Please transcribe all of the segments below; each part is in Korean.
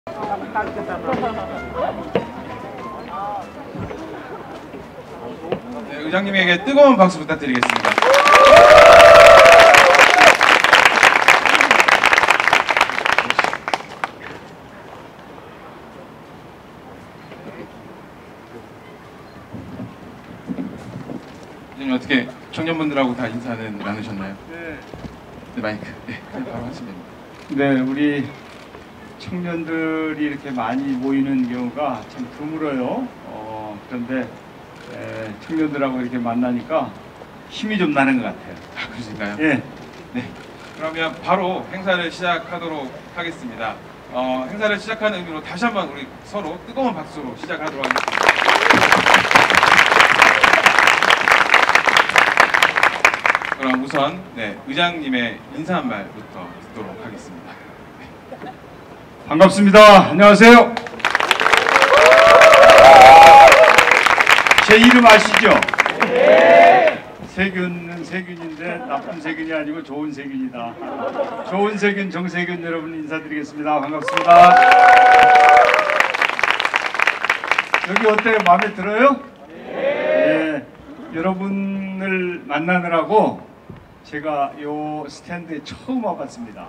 네, 의장님에게 뜨거운 박수 부탁드리겠습니다. 의장님 어떻게 청년분들하고 다 인사는 나누셨나요? 네. 네, 마이크. 네, 바로 하시면 됩니다. 네, 우리 청년들이 이렇게 많이 모이는 경우가 참 드물어요. 그런데 청년들하고 이렇게 만나니까 힘이 좀 나는 것 같아요. 아, 그러신가요? 예. 네. 그러면 바로 행사를 시작하도록 하겠습니다. 행사를 시작하는 의미로 다시 한번 우리 서로 뜨거운 박수로 시작하도록 하겠습니다. 그럼 우선 의장님의 인사 한 말부터 듣도록 하겠습니다. 반갑습니다. 안녕하세요. 제 이름 아시죠? 네. 세균은 세균인데 나쁜 세균이 아니고 좋은 세균이다. 좋은 세균 정세균 여러분 인사드리겠습니다. 반갑습니다. 여기 어때요? 마음에 들어요? 네. 여러분을 만나느라고 제가 요 스탠드에 처음 와봤습니다.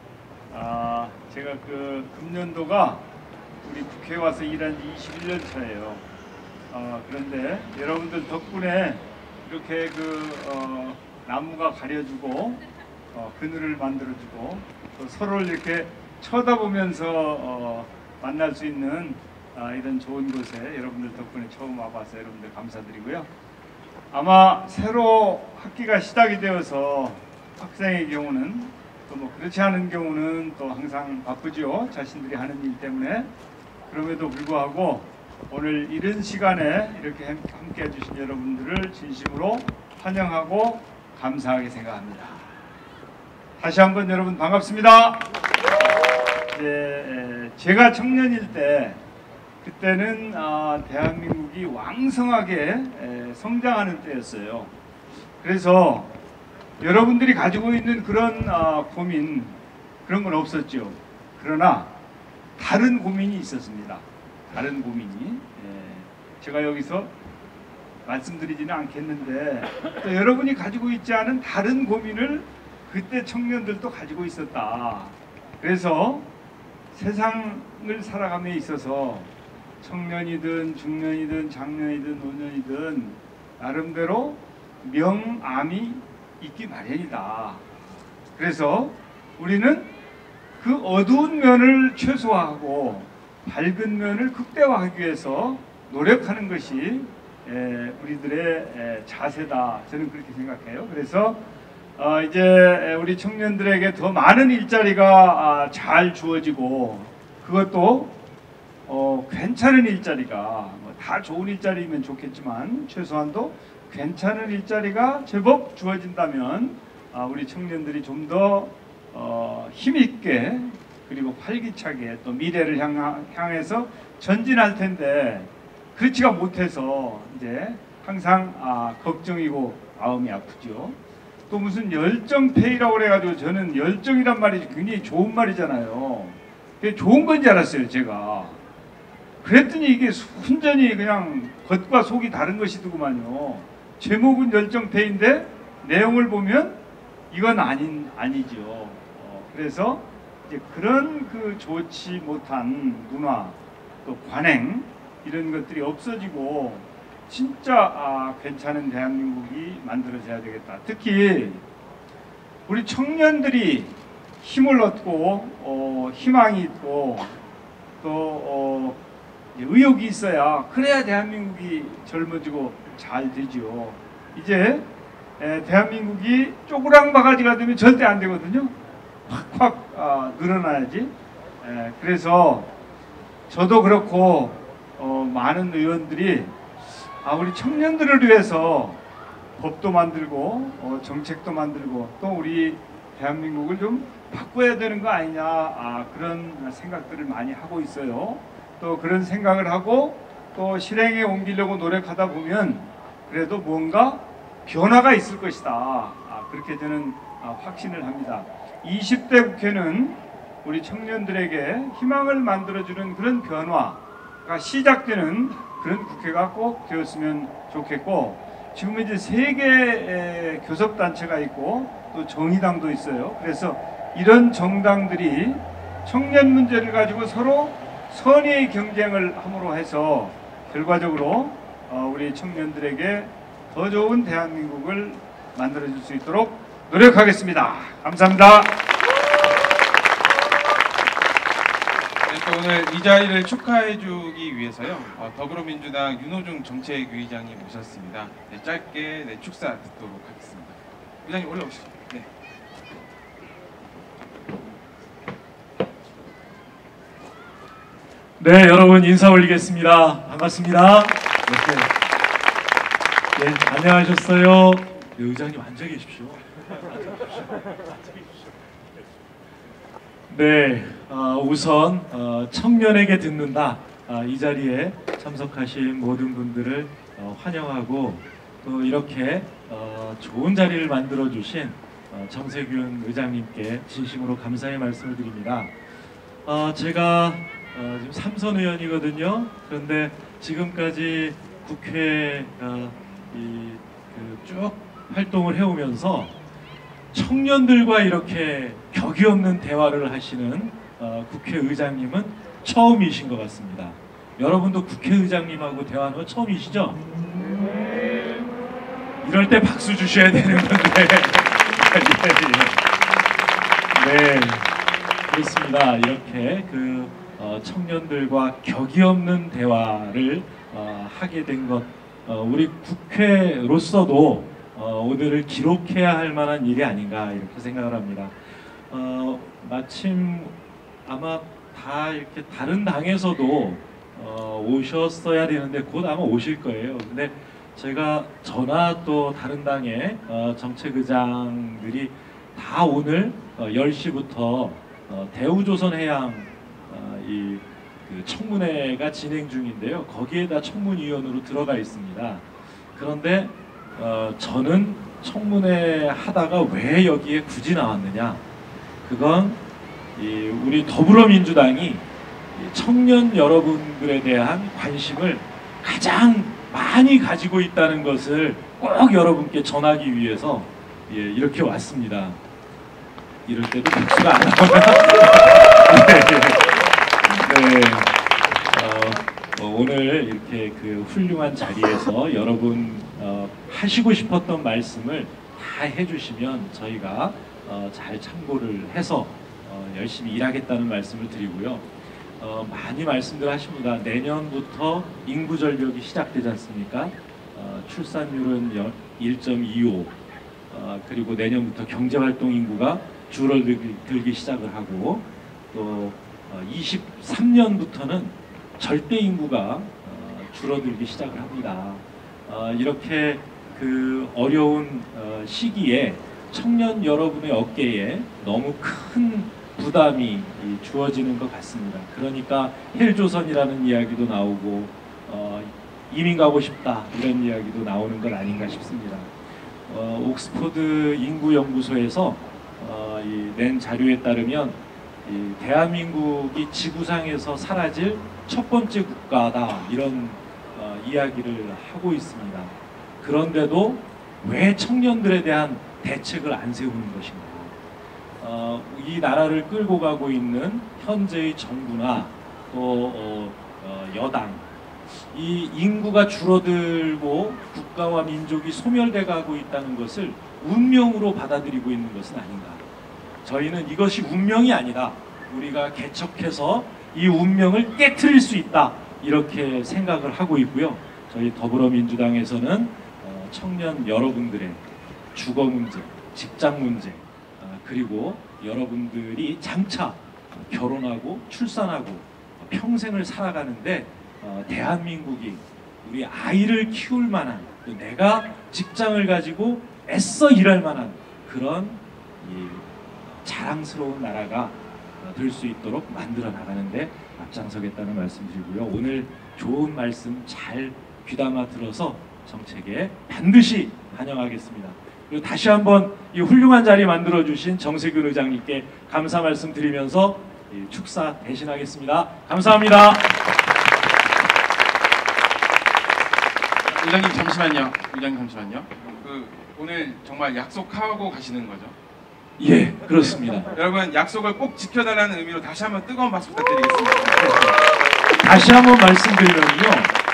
제가 그 금년도가 우리 국회에 와서 일한 지 21년 차예요. 그런데 여러분들 덕분에 이렇게 나무가 가려주고 그늘을 만들어주고 또 서로를 이렇게 쳐다보면서 만날 수 있는 이런 좋은 곳에 여러분들 덕분에 처음 와봐서 여러분들 감사드리고요. 아마 새로 학기가 시작이 되어서 학생의 경우는 또 뭐 그렇지 않은 경우는 또 항상 바쁘죠. 자신들이 하는 일 때문에. 그럼에도 불구하고 오늘 이런 시간에 이렇게 함께 해주신 여러분들을 진심으로 환영하고 감사하게 생각합니다. 다시 한번 여러분 반갑습니다. 제가 청년일 때 그때는 대한민국이 왕성하게 성장하는 때였어요. 그래서 여러분들이 가지고 있는 그런 고민 그런 건 없었죠. 그러나 다른 고민이 있었습니다. 다른 고민이 제가 여기서 말씀드리지는 않겠는데 또 여러분이 가지고 있지 않은 다른 고민을 그때 청년들도 가지고 있었다. 그래서 세상을 살아감에 있어서 청년이든 중년이든 장년이든 노년이든 나름대로 명암이 있기 마련이다. 그래서 우리는 그 어두운 면을 최소화하고 밝은 면을 극대화하기 위해서 노력하는 것이 우리들의 자세다. 저는 그렇게 생각해요. 그래서 이제 우리 청년들에게 더 많은 일자리가 잘 주어지고 그것도 괜찮은 일자리가 다 좋은 일자리면 좋겠지만 최소한도 괜찮은 일자리가 제법 주어진다면 우리 청년들이 좀 더 힘있게 그리고 활기차게 또 미래를 향해서 전진할 텐데 그렇지가 못해서 이제 항상 걱정이고 마음이 아프죠. 또 무슨 열정페이라고 그래가지고 저는 열정이란 말이 굉장히 좋은 말이잖아요. 그게 좋은 건지 알았어요 제가. 그랬더니 이게 순전히 그냥 겉과 속이 다른 것이더구만요. 제목은 열정페이인데 내용을 보면 이건 아니죠. 그래서 이제 그런 좋지 못한 문화 또 관행 이런 것들이 없어지고 진짜 괜찮은 대한민국이 만들어져야 되겠다. 특히 우리 청년들이 힘을 얻고 희망이 있고 또 의욕이 있어야 그래야 대한민국이 젊어지고 잘 되죠. 이제 대한민국이 쪼그랑 바가지가 되면 절대 안 되거든요. 확 늘어나야지. 그래서 저도 그렇고 많은 의원들이 우리 청년들을 위해서 법도 만들고 정책도 만들고 또 우리 대한민국을 좀 바꿔야 되는 거 아니냐 그런 생각들을 많이 하고 있어요. 또 그런 생각을 하고 또 실행에 옮기려고 노력하다 보면 그래도 뭔가 변화가 있을 것이다. 그렇게 저는 확신을 합니다. 20대 국회는 우리 청년들에게 희망을 만들어주는 그런 변화가 시작되는 그런 국회가 꼭 되었으면 좋겠고, 지금 이제 3개 교섭단체가 있고 또 정의당도 있어요. 그래서 이런 정당들이 청년 문제를 가지고 서로 선의의 경쟁을 함으로 해서 결과적으로 우리 청년들에게 더 좋은 대한민국을 만들어줄 수 있도록 노력하겠습니다. 감사합니다. 네, 또 오늘 이 자리를 축하해주기 위해서요, 더불어민주당 윤호중 정책위의장님 모셨습니다. 네, 짧게 축사 듣도록 하겠습니다. 위장님 올라오시죠. 네. 네, 여러분 인사 올리겠습니다. 반갑습니다. 네, 안녕하셨어요. 네, 의장님 앉아 계십시오. 네, 우선 청년에게 듣는다, 이 자리에 참석하신 모든 분들을 환영하고, 또 이렇게 좋은 자리를 만들어 주신 정세균 의장님께 진심으로 감사의 말씀을 드립니다. 제가 지금 3선 의원이거든요. 그런데 지금까지 국회 쭉 활동을 해오면서 청년들과 이렇게 격이 없는 대화를 하시는 국회의장님은 처음이신 것 같습니다. 여러분도 국회의장님하고 대화하는 건 처음이시죠? 이럴 때 박수 주셔야 되는 건데. 네, 그렇습니다. 이렇게 청년들과 격이 없는 대화를 하게 된 것, 우리 국회로서도 오늘을 기록해야 할 만한 일이 아닌가 이렇게 생각을 합니다. 마침 아마 다 이렇게 다른 당에서도 오셨어야 되는데 곧 아마 오실 거예요. 근데 제가 저나 또 다른 당의 정책의장들이 다 오늘 10시부터 대우조선해양 그 청문회가 진행 중인데요. 거기에다 청문위원으로 들어가 있습니다. 그런데 저는 청문회 하다가 왜 여기에 굳이 나왔느냐? 그건 우리 더불어민주당이 청년 여러분들에 대한 관심을 가장 많이 가지고 있다는 것을 꼭 여러분께 전하기 위해서 이렇게 왔습니다. 이럴 때도 박수가 안 나오나? 네. 오늘 이렇게 그 훌륭한 자리에서 여러분 하시고 싶었던 말씀을 다 해주시면 저희가 잘 참고를 해서 열심히 일하겠다는 말씀을 드리고요. 많이 말씀들 하십니다. 내년부터 인구 절벽이 시작되지 않습니까? 출산율은 1.25, 그리고 내년부터 경제활동 인구가 줄어들기 시작을 하고, 또 23년부터는 절대 인구가 줄어들기 시작을 합니다. 이렇게 그 어려운 시기에 청년 여러분의 어깨에 너무 큰 부담이 주어지는 것 같습니다. 그러니까 헬조선이라는 이야기도 나오고 이민 가고 싶다 이런 이야기도 나오는 것 아닌가 싶습니다. 옥스퍼드 인구연구소에서 낸 자료에 따르면 대한민국이 지구상에서 사라질 첫 번째 국가다 이런 이야기를 하고 있습니다. 그런데도 왜 청년들에 대한 대책을 안 세우는 것인가? 이 나라를 끌고 가고 있는 현재의 정부나 또 여당, 이 인구가 줄어들고 국가와 민족이 소멸돼 가고 있다는 것을 운명으로 받아들이고 있는 것은 아닌가? 저희는 이것이 운명이 아니라 우리가 개척해서 이 운명을 깨트릴 수 있다 이렇게 생각을 하고 있고요. 저희 더불어민주당에서는 청년 여러분들의 주거 문제, 직장 문제, 그리고 여러분들이 장차 결혼하고 출산하고 평생을 살아가는데 대한민국이 우리 아이를 키울 만한, 또 내가 직장을 가지고 애써 일할 만한 그런 자랑스러운 나라가 될 수 있도록 만들어 나가는데 앞장서겠다는 말씀드리고요. 오늘 좋은 말씀 잘 귀담아 들어서 정책에 반드시 반영하겠습니다. 그리고 다시 한번 이 훌륭한 자리 만들어 주신 정세균 의장님께 감사 말씀 드리면서 이 축사 대신하겠습니다. 감사합니다. 의장님 잠시만요. 의장님 잠시만요. 오늘 정말 약속하고 가시는 거죠? 예, 그렇습니다. 여러분 약속을 꼭 지켜달라는 의미로 다시 한번 뜨거운 박수 부탁드리겠습니다. 다시 한번 말씀드리면요,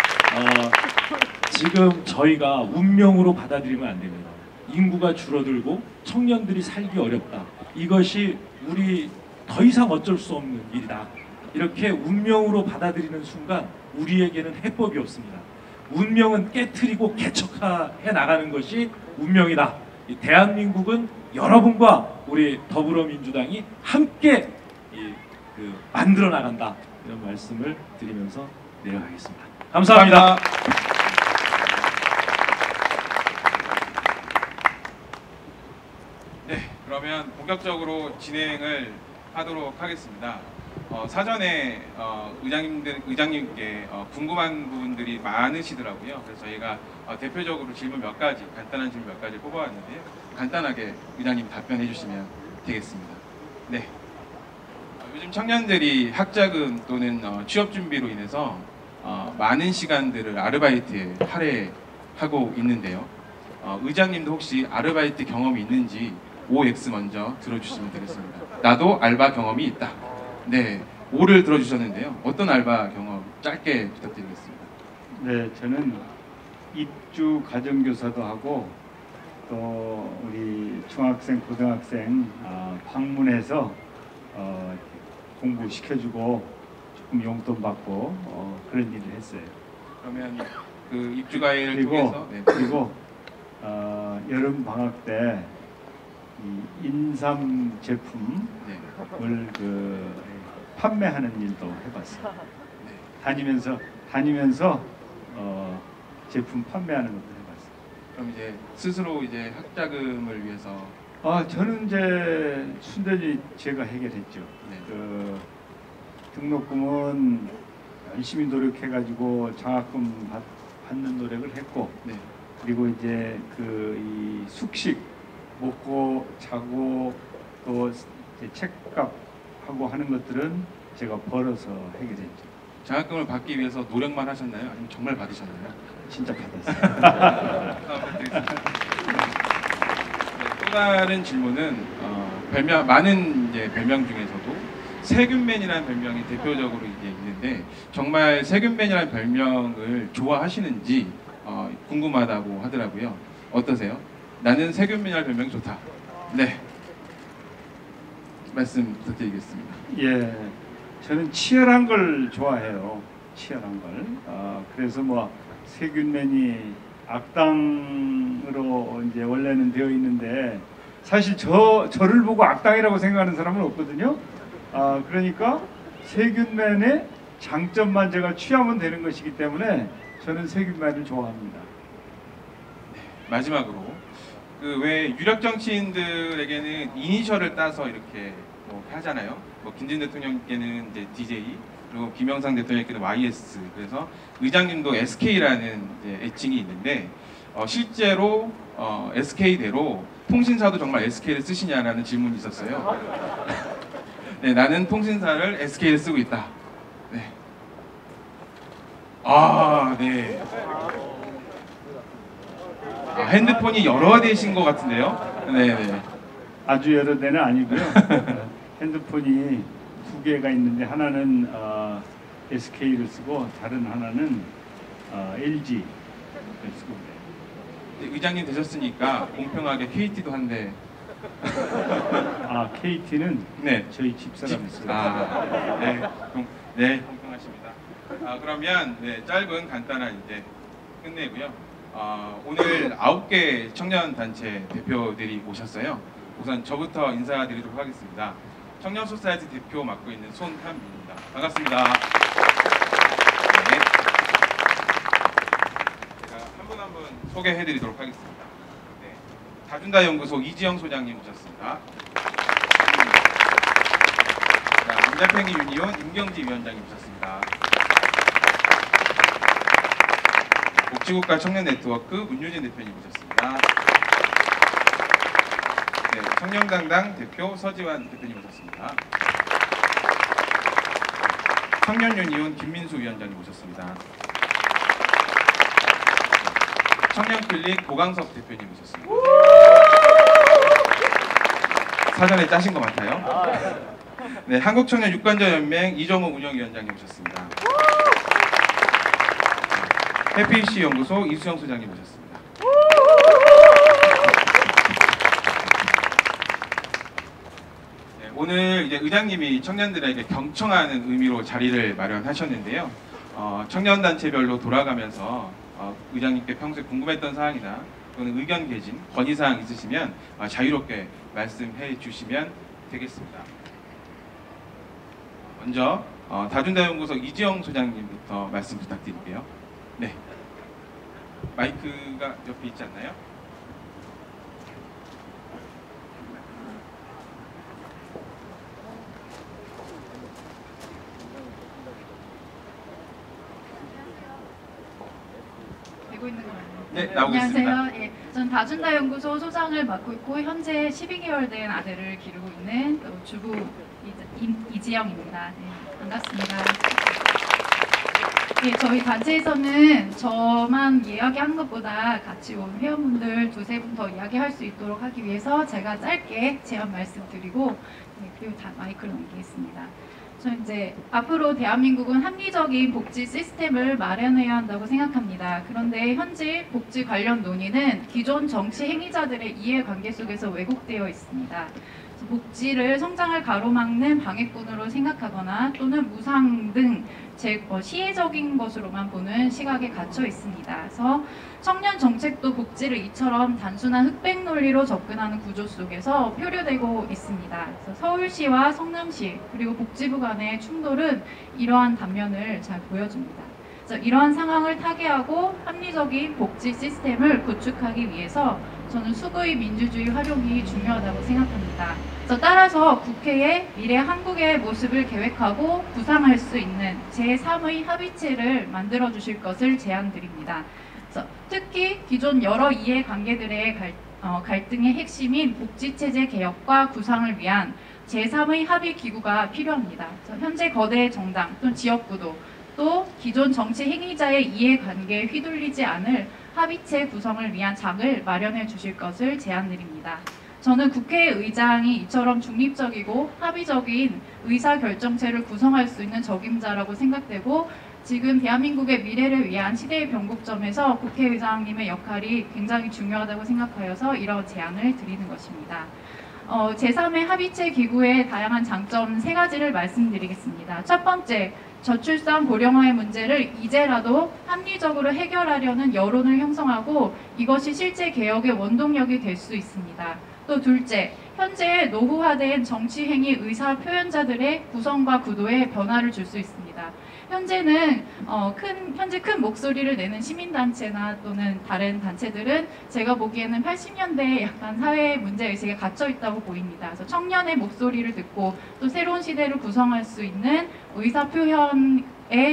지금 저희가 운명으로 받아들이면 안 됩니다. 인구가 줄어들고 청년들이 살기 어렵다. 이것이 우리 더 이상 어쩔 수 없는 일이다. 이렇게 운명으로 받아들이는 순간 우리에게는 해법이 없습니다. 운명은 깨트리고 개척해 나가는 것이 운명이다. 이 대한민국은 여러분과 우리 더불어민주당이 함께 만들어 나간다. 이런 말씀을 드리면서 내려가겠습니다. 감사합니다. 네, 그러면 본격적으로 진행을 하도록 하겠습니다. 사전에 의장님께 궁금한 부분들이 많으시더라고요. 그래서 저희가 대표적으로 질문 몇 가지, 간단한 질문 몇 가지 뽑아왔는데요. 간단하게 의장님 답변해 주시면 되겠습니다. 네. 요즘 청년들이 학자금 또는 취업 준비로 인해서 많은 시간들을 아르바이트에 할애하고 있는데요. 의장님도 혹시 아르바이트 경험이 있는지 OX 먼저 들어주시면 되겠습니다. 나도 알바 경험이 있다. 네, O를 들어주셨는데요. 어떤 알바 경험 짧게 부탁드리겠습니다. 네, 저는 입주 가정교사도 하고 또 우리 중학생, 고등학생 방문해서 공부시켜주고 조금 용돈 받고 그런 일을 했어요. 그러면 그 입주가일을 그리고, 통해서 그리고 여름 방학 때 이 인삼 제품을 판매하는 일도 해봤어요. 다니면서 제품 판매하는 것도 해봤어요. 그럼 이제 스스로 이제 학자금을 위해서 저는 이제 순전히 제가 해결했죠. 네. 그 등록금은 열심히 노력해가지고 장학금 받는 노력을 했고, 네. 그리고 이제 이 숙식 먹고 자고 또 이제 책값하고 하는 것들은 제가 벌어서 해결했죠. 장학금을 받기 위해서 노력만 하셨나요? 아니면 정말 받으셨나요? 진짜 받았어요. 또 다른 질문은 많은 이제 별명 중에서도 세균맨이라는 별명이 대표적으로 이제 있는데 정말 세균맨이라는 별명을 좋아하시는지 궁금하다고 하더라고요. 어떠세요? 나는 세균맨이라는 별명이 좋다. 네, 말씀 부탁드리겠습니다. 예, 저는 치열한 걸 좋아해요. 치열한 걸. 그래서 뭐 세균맨이 악당으로 이제 원래는 되어 있는데 사실 저를 보고 악당이라고 생각하는 사람은 없거든요. 그러니까 세균맨의 장점만 제가 취하면 되는 것이기 때문에 저는 세균맨을 좋아합니다. 네, 마지막으로 그 왜 유력 정치인들에게는 이니셜을 따서 이렇게 뭐 하잖아요. 뭐 김대중 대통령께는 이제 DJ, 그리고 김영삼 대통령께는 YS. 그래서 의장님도 SK라는 이제 애칭이 있는데 실제로 SK대로 통신사도 정말 SK를 쓰시냐라는 질문이 있었어요. 네, 나는 통신사를 SK를 쓰고 있다. 네. 네. 핸드폰이 여러 대신 것 같은데요. 네. 아주 여러 대는 아니고요. 핸드폰이 두 개가 있는데 하나는 SK를 쓰고 다른 하나는 LG를 쓰고 그래요. 의장님 되셨으니까 공평하게 KT도 한대. KT는 네. 저희 집사람이 써요. 네, 공평하십니다. 그러면 짧은 간단한 이제 끝내고요. 오늘 9개 청년 단체 대표들이 오셨어요. 우선 저부터 인사드리도록 하겠습니다. 청년 소사이티 대표 맡고 있는 손한민입니다. 반갑습니다. 네. 제가 한 분 한 분 소개해드리도록 하겠습니다. 네. 다준다 연구소 이지영 소장님 오셨습니다. 남자팽이 유니온 임경지 위원장님 오셨습니다. 복지국가 청년 네트워크 문유진 대표님 오셨습니다. 네, 청년당당 대표 서지환 대표님 오셨습니다. 청년유니온 김민수 위원장님 모셨습니다. 청년클릭 고강섭 대표님 모셨습니다. 사전에 짜신 것 같아요. 네, 한국청년유권자연맹 이정호 운영위원장님 모셨습니다. 해피시 연구소 이수영 소장님 모셨습니다. 네, 오늘 이제 의장님이 청년들에게 경청하는 의미로 자리를 마련하셨는데요. 청년단체별로 돌아가면서 의장님께 평소에 궁금했던 사항이나 또는 의견 개진, 건의사항 있으시면 자유롭게 말씀해 주시면 되겠습니다. 먼저 다준다연구소 이지영 소장님부터 말씀 부탁드릴게요. 네, 마이크가 옆에 있지 않나요? 되고 있는 거 맞나요? 네, 나오고 있습니다. 안녕하세요. 예, 전 다준다연구소 소장을 맡고 있고 현재 12개월 된 아들을 기르고 있는 또 주부 이지영입니다. 네, 반갑습니다. 예, 저희 단체에서는 저만 이야기하는 것보다 같이 온 회원분들 두세 분 더 이야기할 수 있도록 하기 위해서 제가 짧게 제안 말씀드리고 그리고 다 마이크를 넘기겠습니다. 저 이제 앞으로 대한민국은 합리적인 복지 시스템을 마련해야 한다고 생각합니다. 그런데 현재 복지 관련 논의는 기존 정치 행위자들의 이해관계 속에서 왜곡되어 있습니다. 복지를 성장을 가로막는 방해꾼으로 생각하거나 또는 무상 등 시혜적인 것으로만 보는 시각에 갇혀 있습니다. 그래서 청년 정책도 복지를 이처럼 단순한 흑백 논리로 접근하는 구조 속에서 표류되고 있습니다. 그래서 서울시와 성남시 그리고 복지부 간의 충돌은 이러한 단면을 잘 보여줍니다. 그래서 이러한 상황을 타개하고 합리적인 복지 시스템을 구축하기 위해서 저는 수구의 민주주의 활용이 중요하다고 생각합니다. 그래서 따라서 국회에 미래 한국의 모습을 계획하고 구상할 수 있는 제3의 합의체를 만들어 주실 것을 제안드립니다. 그래서 특히 기존 여러 이해관계들의 갈등의 핵심인 복지체제 개혁과 구상을 위한 제3의 합의기구가 필요합니다. 현재 거대 정당 또는 지역구도 또 기존 정치 행위자의 이해관계에 휘둘리지 않을 합의체 구성을 위한 장을 마련해 주실 것을 제안드립니다. 저는 국회의장이 이처럼 중립적이고 합의적인 의사결정체를 구성할 수 있는 적임자라고 생각되고 지금 대한민국의 미래를 위한 시대의 변곡점에서 국회의장님의 역할이 굉장히 중요하다고 생각하여서 이런 제안을 드리는 것입니다. 제3의 합의체 기구의 다양한 장점 3가지를 말씀드리겠습니다. 첫 번째, 저출산 고령화의 문제를 이제라도 합리적으로 해결하려는 여론을 형성하고 이것이 실제 개혁의 원동력이 될 수 있습니다. 또 둘째, 현재 노후화된 정치행위 의사 표현자들의 구성과 구도에 변화를 줄 수 있습니다. 현재는 현재 큰 목소리를 내는 시민단체나 또는 다른 단체들은 제가 보기에는 80년대에 약간 사회 문제의식에 갇혀 있다고 보입니다. 그래서 청년의 목소리를 듣고 또 새로운 시대를 구성할 수 있는 의사표현의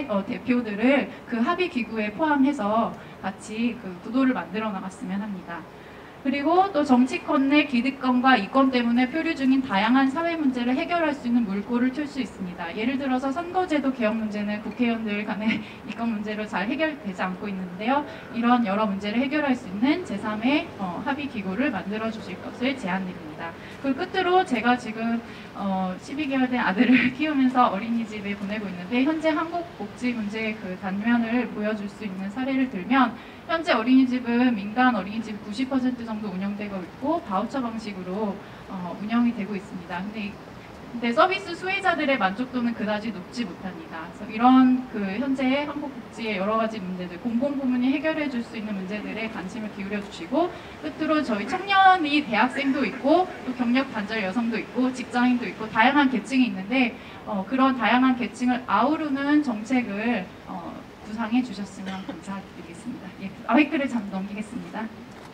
대표들을 그 합의기구에 포함해서 같이 그 구도를 만들어 나갔으면 합니다. 그리고 또 정치권 내 기득권과 이권 때문에 표류 중인 다양한 사회 문제를 해결할 수 있는 물꼬를 틀 수 있습니다. 예를 들어서 선거제도 개혁 문제는 국회의원들 간의 이권 문제로 잘 해결되지 않고 있는데요. 이런 여러 문제를 해결할 수 있는 제3의 합의기구를 만들어 주실 것을 제안드립니다. 그리고 끝으로 제가 지금 12개월 된 아들을 키우면서 어린이집에 보내고 있는데 현재 한국 복지 문제의 그 단면을 보여줄 수 있는 사례를 들면 현재 어린이집은 민간 어린이집 90% 정도 운영되고 있고 바우처 방식으로 운영이 되고 있습니다. 근데 서비스 수혜자들의 만족도는 그다지 높지 못합니다. 그래서 이런 그 현재 한국 복지의 여러 가지 문제들, 공공부문이 해결해 줄 수 있는 문제들에 관심을 기울여 주시고 끝으로 저희 청년이 대학생도 있고 또 경력 단절 여성도 있고 직장인도 있고 다양한 계층이 있는데 그런 다양한 계층을 아우르는 정책을 구상해 주셨으면 감사드리겠습니다. 예, 마이크를 잠 넘기겠습니다.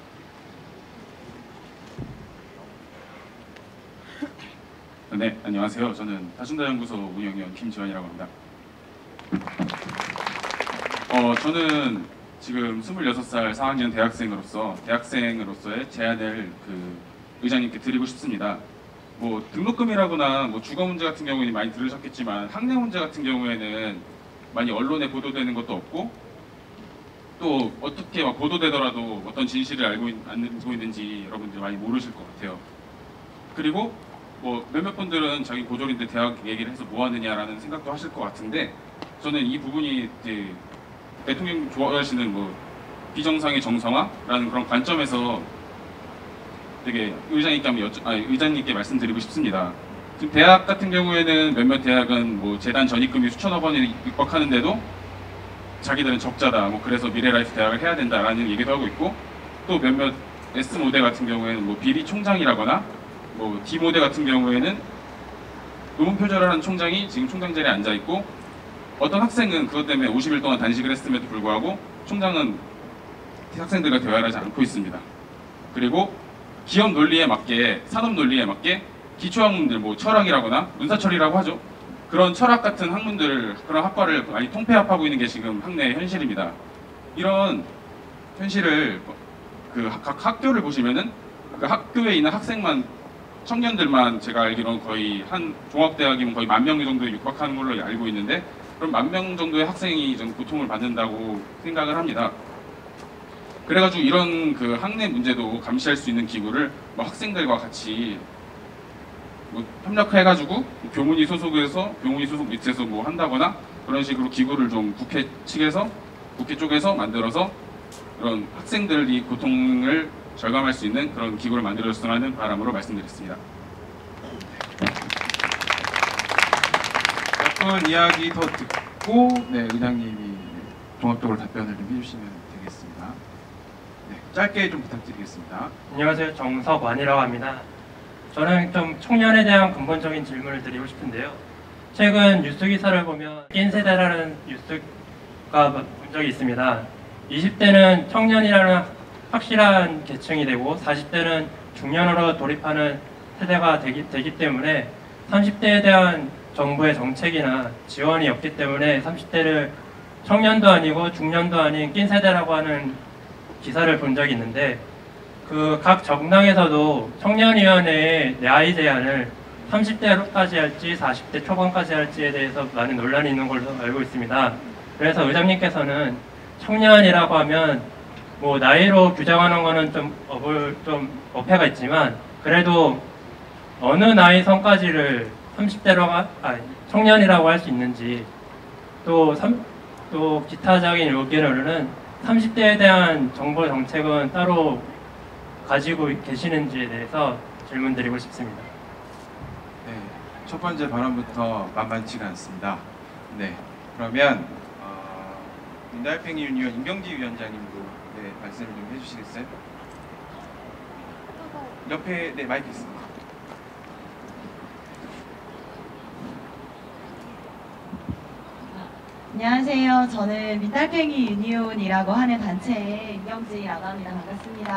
네, 안녕하세요. 저는 다준다연구소 운영위원 김지원이라고 합니다. 저는 지금 26살 4학년 대학생으로서의 제안을 의장님께 드리고 싶습니다. 뭐 등록금이라거나 뭐 주거 문제 같은 경우에는 많이 들으셨겠지만 학내 문제 같은 경우에는 많이 언론에 보도되는 것도 없고 또 어떻게 막 보도되더라도 어떤 진실을 알고 있는지 여러분들 많이 모르실 것 같아요. 그리고 뭐 몇몇 분들은 자기 고졸인데 대학 얘기를 해서 뭐 하느냐라는 생각도 하실 것 같은데 저는 이 부분이 이제 대통령 좋아하시는 뭐 비정상의 정상화라는 그런 관점에서 되게 의장님께 말씀드리고 싶습니다. 지금 대학 같은 경우에는 몇몇 대학은 뭐 재단 전입금이 수천억 원에 육박하는데도 자기들은 적자다. 뭐 그래서 미래라이프 대학을 해야 된다라는 얘기도 하고 있고 또 몇몇 S모대 같은 경우에는 뭐 비리 총장이라거나 뭐 D모대 같은 경우에는 논문 표절을 한 총장이 지금 총장 자리에 앉아 있고 어떤 학생은 그것 때문에 50일 동안 단식을 했음에도 불구하고 총장은 학생들과 대화를 하지 않고 있습니다. 그리고 기업 논리에 맞게 산업 논리에 맞게 기초학문들 뭐 철학이라거나 문사철이라고 하죠. 그런 철학 같은 학문들 그런 학과를 많이 통폐합하고 있는 게 지금 학내의 현실입니다. 이런 현실을 그 각 학교를 보시면은 그 학교에 있는 학생만 청년들만 제가 알기로는 거의 한 종합대학이면 거의 10,000명 정도에 육박하는 걸로 알고 있는데 그럼 10,000명 정도의 학생이 좀 고통을 받는다고 생각을 합니다. 그래가지고 이런 그 학내 문제도 감시할 수 있는 기구를 뭐 학생들과 같이 뭐 협력해가지고 교문위 소속 밑에서 뭐 한다거나 그런 식으로 기구를 좀 국회 쪽에서 만들어서 그런 학생들이 고통을 절감할 수 있는 그런 기구를 만들어줬으면 하는 바람으로 말씀드렸습니다. 몇 분 이야기 더 듣고 의장님이 종합적으로 답변을 좀 해주시면 되겠습니다. 짧게 좀 부탁드리겠습니다. 안녕하세요. 정석완이라고 합니다. 저는 좀 청년에 대한 근본적인 질문을 드리고 싶은데요. 최근 뉴스 기사를 보면 낀 세대라는 뉴스가 본 적이 있습니다. 20대는 청년이라는 확실한 계층이 되고 40대는 중년으로 돌입하는 세대가 되기 때문에 30대에 대한 정부의 정책이나 지원이 없기 때문에 30대를 청년도 아니고 중년도 아닌 낀 세대라고 하는 기사를 본 적이 있는데 그 각 정당에서도 청년위원회의 나이 제한을 30대로까지 할지 40대 초반까지 할지에 대해서 많은 논란이 있는 걸로 알고 있습니다. 그래서 의장님께서는 청년이라고 하면 뭐 나이로 규정하는 거는 좀 어폐가 있지만 그래도 어느 나이 선까지를 30대로 청년이라고 할 수 있는지 또 기타적인 의견으로는 30대에 대한 정부 정책은 따로 가지고 계시는지에 대해서 질문드리고 싶습니다. 네, 첫 번째 발언부터 만만치가 않습니다. 네, 그러면 민달팽이 유니언 임경지 위원장님도 말씀 좀 해주시겠어요? 옆에 마이크 있습니다. 안녕하세요. 저는 민달팽이 유니온이라고 하는 단체의 임경지라고 합니다. 반갑습니다.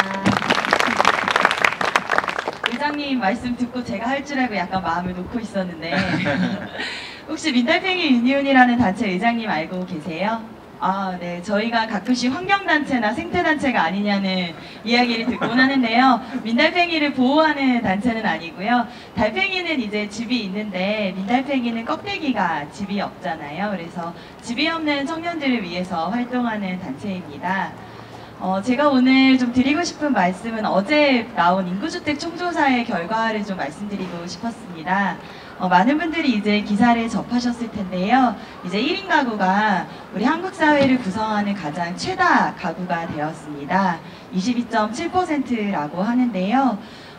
의장님 말씀 듣고 제가 할 줄 알고 약간 마음을 놓고 있었는데 혹시 민달팽이 유니온이라는 단체 의장님 알고 계세요? 네. 저희가 가끔씩 환경단체나 생태단체가 아니냐는 이야기를 듣곤 하는데요. 민달팽이를 보호하는 단체는 아니고요. 달팽이는 이제 집이 있는데 민달팽이는 껍데기가 집이 없잖아요. 그래서 집이 없는 청년들을 위해서 활동하는 단체입니다. 제가 오늘 좀 드리고 싶은 말씀은 어제 나온 인구주택 총조사의 결과를 좀 말씀드리고 싶었습니다. 많은 분들이 이제 기사를 접하셨을 텐데요. 이제 1인 가구가 우리 한국 사회를 구성하는 가장 최다 가구가 되었습니다. 22.7%라고 하는데요.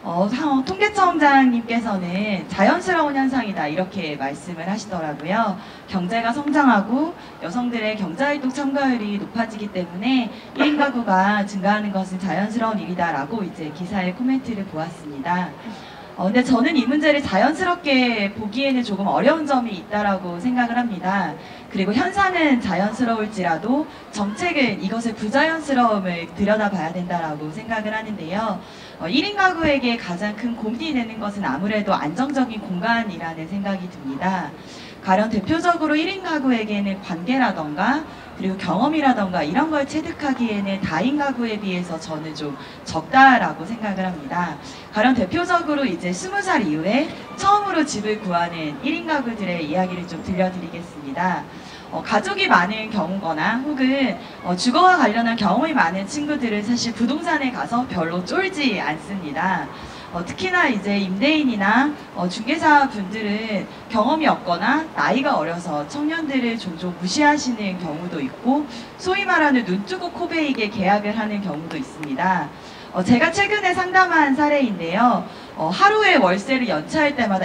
통계청장님께서는 자연스러운 현상이다 이렇게 말씀을 하시더라고요. 경제가 성장하고 여성들의 경제활동 참가율이 높아지기 때문에 1인 가구가 증가하는 것은 자연스러운 일이다라고 이제 기사의 코멘트를 보았습니다. 근데 저는 이 문제를 자연스럽게 보기에는 조금 어려운 점이 있다라고 생각을 합니다. 그리고 현상은 자연스러울지라도 정책은 이것의 부자연스러움을 들여다봐야 된다라고 생각을 하는데요. 1인 가구에게 가장 큰 고민이 되는 것은 아무래도 안정적인 공간이라는 생각이 듭니다. 가령 대표적으로 1인 가구에게는 관계라던가 그리고 경험이라던가 이런 걸 체득하기에는 다인 가구에 비해서 저는 좀 적다라고 생각을 합니다. 가령 대표적으로 이제 20살 이후에 처음으로 집을 구하는 1인 가구들의 이야기를 좀 들려드리겠습니다. 가족이 많은 경우거나 혹은 주거와 관련한 경험이 많은 친구들은 사실 부동산에 가서 별로 쫄지 않습니다. 특히나 이제 임대인이나 중개사 분들은 경험이 없거나 나이가 어려서 청년들을 종종 무시하시는 경우도 있고 소위 말하는 눈 뜨고 코 베이게 계약을 하는 경우도 있습니다. 제가 최근에 상담한 사례인데요. 하루에 월세를 연차할 때마다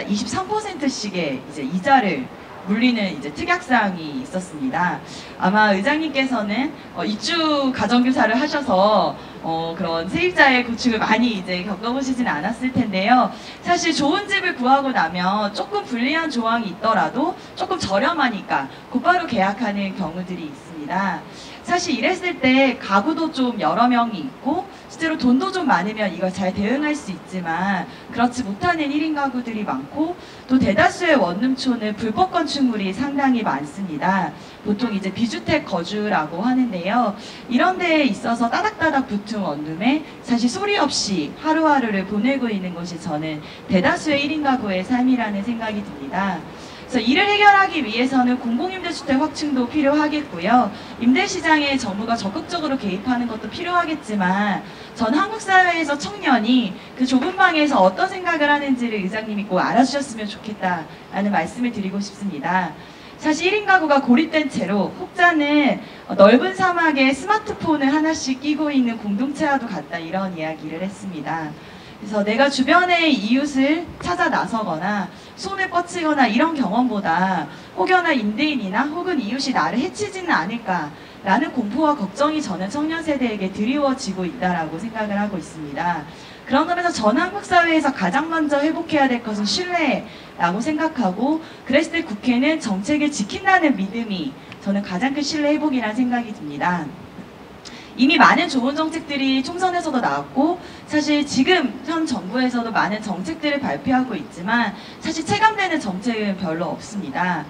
23%씩의 이제 이자를 물리는 이제 특약사항이 있었습니다. 아마 의장님께서는 입주 가정교사를 하셔서 그런 세입자의 고충을 많이 이제 겪어보시진 않았을 텐데요. 사실 좋은 집을 구하고 나면 조금 불리한 조항이 있더라도 조금 저렴하니까 곧바로 계약하는 경우들이 있습니다. 사실 이랬을 때 가구도 좀 여러 명이 있고 실제로 돈도 좀 많으면 이걸 잘 대응할 수 있지만 그렇지 못하는 1인 가구들이 많고 또 대다수의 원룸촌은 불법 건축물이 상당히 많습니다. 보통 이제 비주택 거주라고 하는데요. 이런 데에 있어서 따닥따닥 붙은 원룸에 사실 소리 없이 하루하루를 보내고 있는 것이 저는 대다수의 1인 가구의 삶이라는 생각이 듭니다. 그래서 이를 해결하기 위해서는 공공임대주택 확충도 필요하겠고요. 임대시장에 정부가 적극적으로 개입하는 것도 필요하겠지만 전 한국 사회에서 청년이 그 좁은 방에서 어떤 생각을 하는지를 의장님이 꼭 알아주셨으면 좋겠다라는 말씀을 드리고 싶습니다. 사실 1인 가구가 고립된 채로 혹자는 넓은 사막에 스마트폰을 하나씩 끼고 있는 공동체와도 같다 이런 이야기를 했습니다. 그래서 내가 주변의 이웃을 찾아 나서거나 손을 뻗치거나 이런 경험보다 혹여나 임대인이나 혹은 이웃이 나를 해치지는 않을까라는 공포와 걱정이 저는 청년 세대에게 드리워지고 있다라고 생각을 하고 있습니다. 그런 점에서 전 한국 사회에서 가장 먼저 회복해야 될 것은 신뢰라고 생각하고 그랬을 때 국회는 정책을 지킨다는 믿음이 저는 가장 큰 신뢰 회복이라는 생각이 듭니다. 이미 많은 좋은 정책들이 총선에서도 나왔고 사실 지금 현 정부에서도 많은 정책들을 발표하고 있지만 사실 체감되는 정책은 별로 없습니다.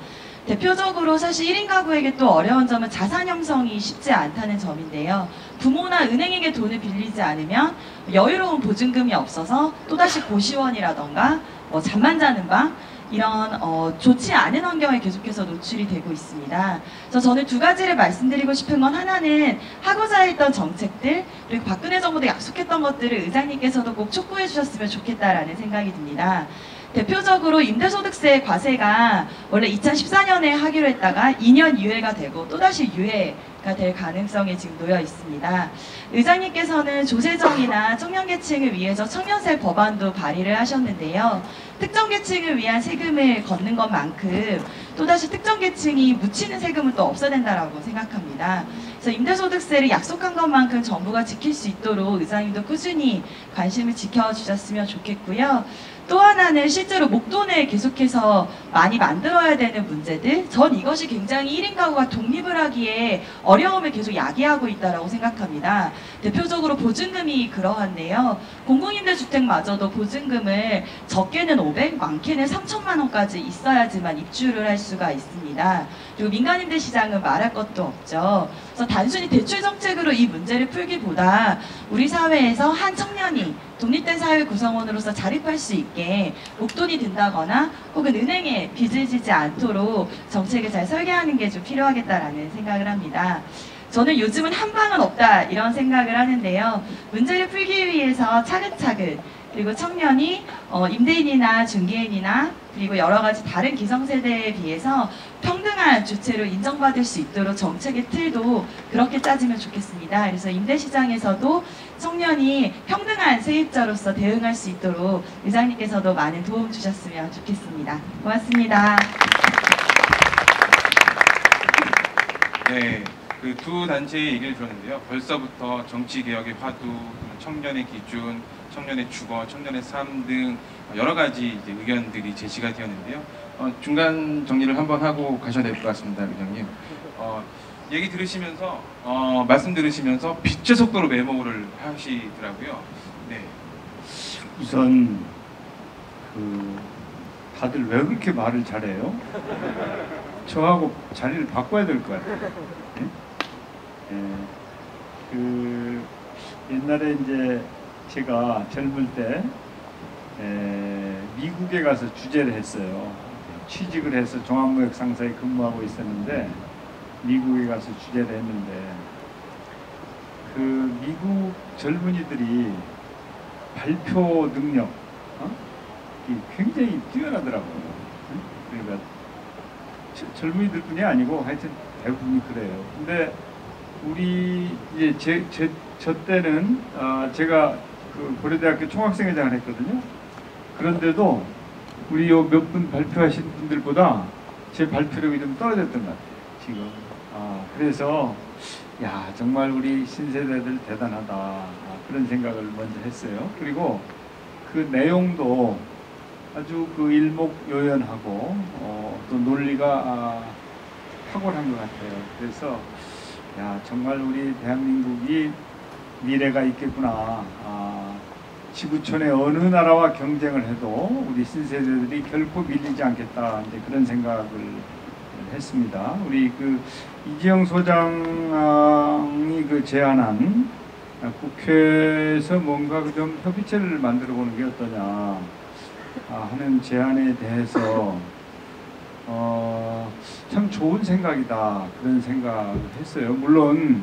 대표적으로 사실 1인 가구에게 또 어려운 점은 자산 형성이 쉽지 않다는 점인데요. 부모나 은행에게 돈을 빌리지 않으면 여유로운 보증금이 없어서 또다시 고시원이라던가 잠만 자는 방 이런 좋지 않은 환경에 계속해서 노출이 되고 있습니다. 그래서 저는 두 가지를 말씀드리고 싶은 건 하나는 하고자 했던 정책들 그리고 박근혜 정부도 약속했던 것들을 의장님께서도 꼭 촉구해 주셨으면 좋겠다라는 생각이 듭니다. 대표적으로 임대소득세 과세가 원래 2014년에 하기로 했다가 2년 유예가 되고 또다시 유예가 될 가능성이 지금 놓여 있습니다. 의장님께서는 조세정이나 청년계층을 위해서 청년세 법안도 발의를 하셨는데요. 특정 계층을 위한 세금을 걷는 것만큼 또다시 특정 계층이 묻히는 세금은 또 없어야 된다고 생각합니다. 그래서 임대소득세를 약속한 것만큼 정부가 지킬 수 있도록 의장님도 꾸준히 관심을 지켜주셨으면 좋겠고요. 또 하나는 실제로 목돈을 계속해서 많이 만들어야 되는 문제들 전 이것이 굉장히 1인 가구가 독립을 하기에 어려움을 계속 야기하고 있다고 생각합니다. 대표적으로 보증금이 그러한데요. 공공임대주택마저도 보증금을 적게는 500, 많게는 3천만 원까지 있어야지만 입주를 할 수가 있습니다. 그리고 민간임대 시장은 말할 것도 없죠. 그래서 단순히 대출 정책으로 이 문제를 풀기보다 우리 사회에서 한 청년이 독립된 사회 구성원으로서 자립할 수 있게 목돈이 든다거나 혹은 은행에 빚을 지지 않도록 정책을 잘 설계하는 게 좀 필요하겠다라는 생각을 합니다. 저는 요즘은 한 방은 없다 이런 생각을 하는데요. 문제를 풀기 위해서 차근차근 그리고 청년이 임대인이나 중개인이나 그리고 여러 가지 다른 기성세대에 비해서 평등한 주체로 인정받을 수 있도록 정책의 틀도 그렇게 짜지면 좋겠습니다. 그래서 임대시장에서도 청년이 평등한 세입자로서 대응할 수 있도록 의장님께서도 많은 도움 주셨으면 좋겠습니다. 고맙습니다. 네, 그 두 단체의 얘기를 들었는데요. 벌써부터 정치개혁의 화두, 청년의 기준, 청년의 주거, 청년의 삶 등 여러 가지 이제 의견들이 제시가 되었는데요. 중간 정리를 한번 하고 가셔야 될 것 같습니다, 의장님. 얘기 들으시면서 말씀 들으시면서 빛의 속도로 메모를 하시더라고요. 네. 우선 다들 왜 그렇게 말을 잘해요? 저하고 자리를 바꿔야 될 것 같아요. 네? 그 옛날에 이제 제가 젊을 때 미국에 가서 주재를 했어요. 취직을 해서 종합무역 상사에 근무하고 있었는데 미국에 가서 주재를 했는데 그 미국 젊은이들이 발표 능력 이 굉장히 뛰어나더라고요. 그러니까 젊은이들뿐이 아니고 하여튼 대부분이 그래요. 근데 우리 이제 저 때는 제가 그 고려대학교 총학생회장을 했거든요. 그런데도 우리 요 몇 분 발표하신 분들보다 제 발표력이 좀 떨어졌던 것 같아요. 지금. 그래서 야 정말 우리 신세대들 대단하다 그런 생각을 먼저 했어요. 그리고 그 내용도 아주 그 일목요연하고 또 논리가 탁월한 것 같아요. 그래서 야 정말 우리 대한민국이 미래가 있겠구나. 지구촌의 어느 나라와 경쟁을 해도 우리 신세대들이 결코 밀리지 않겠다. 이제 그런 생각을 했습니다. 우리 그 이재용 소장이 그 제안한 국회에서 뭔가 좀 협의체를 만들어 보는 게 어떠냐 하는 제안에 대해서 참 좋은 생각이다 그런 생각을 했어요. 물론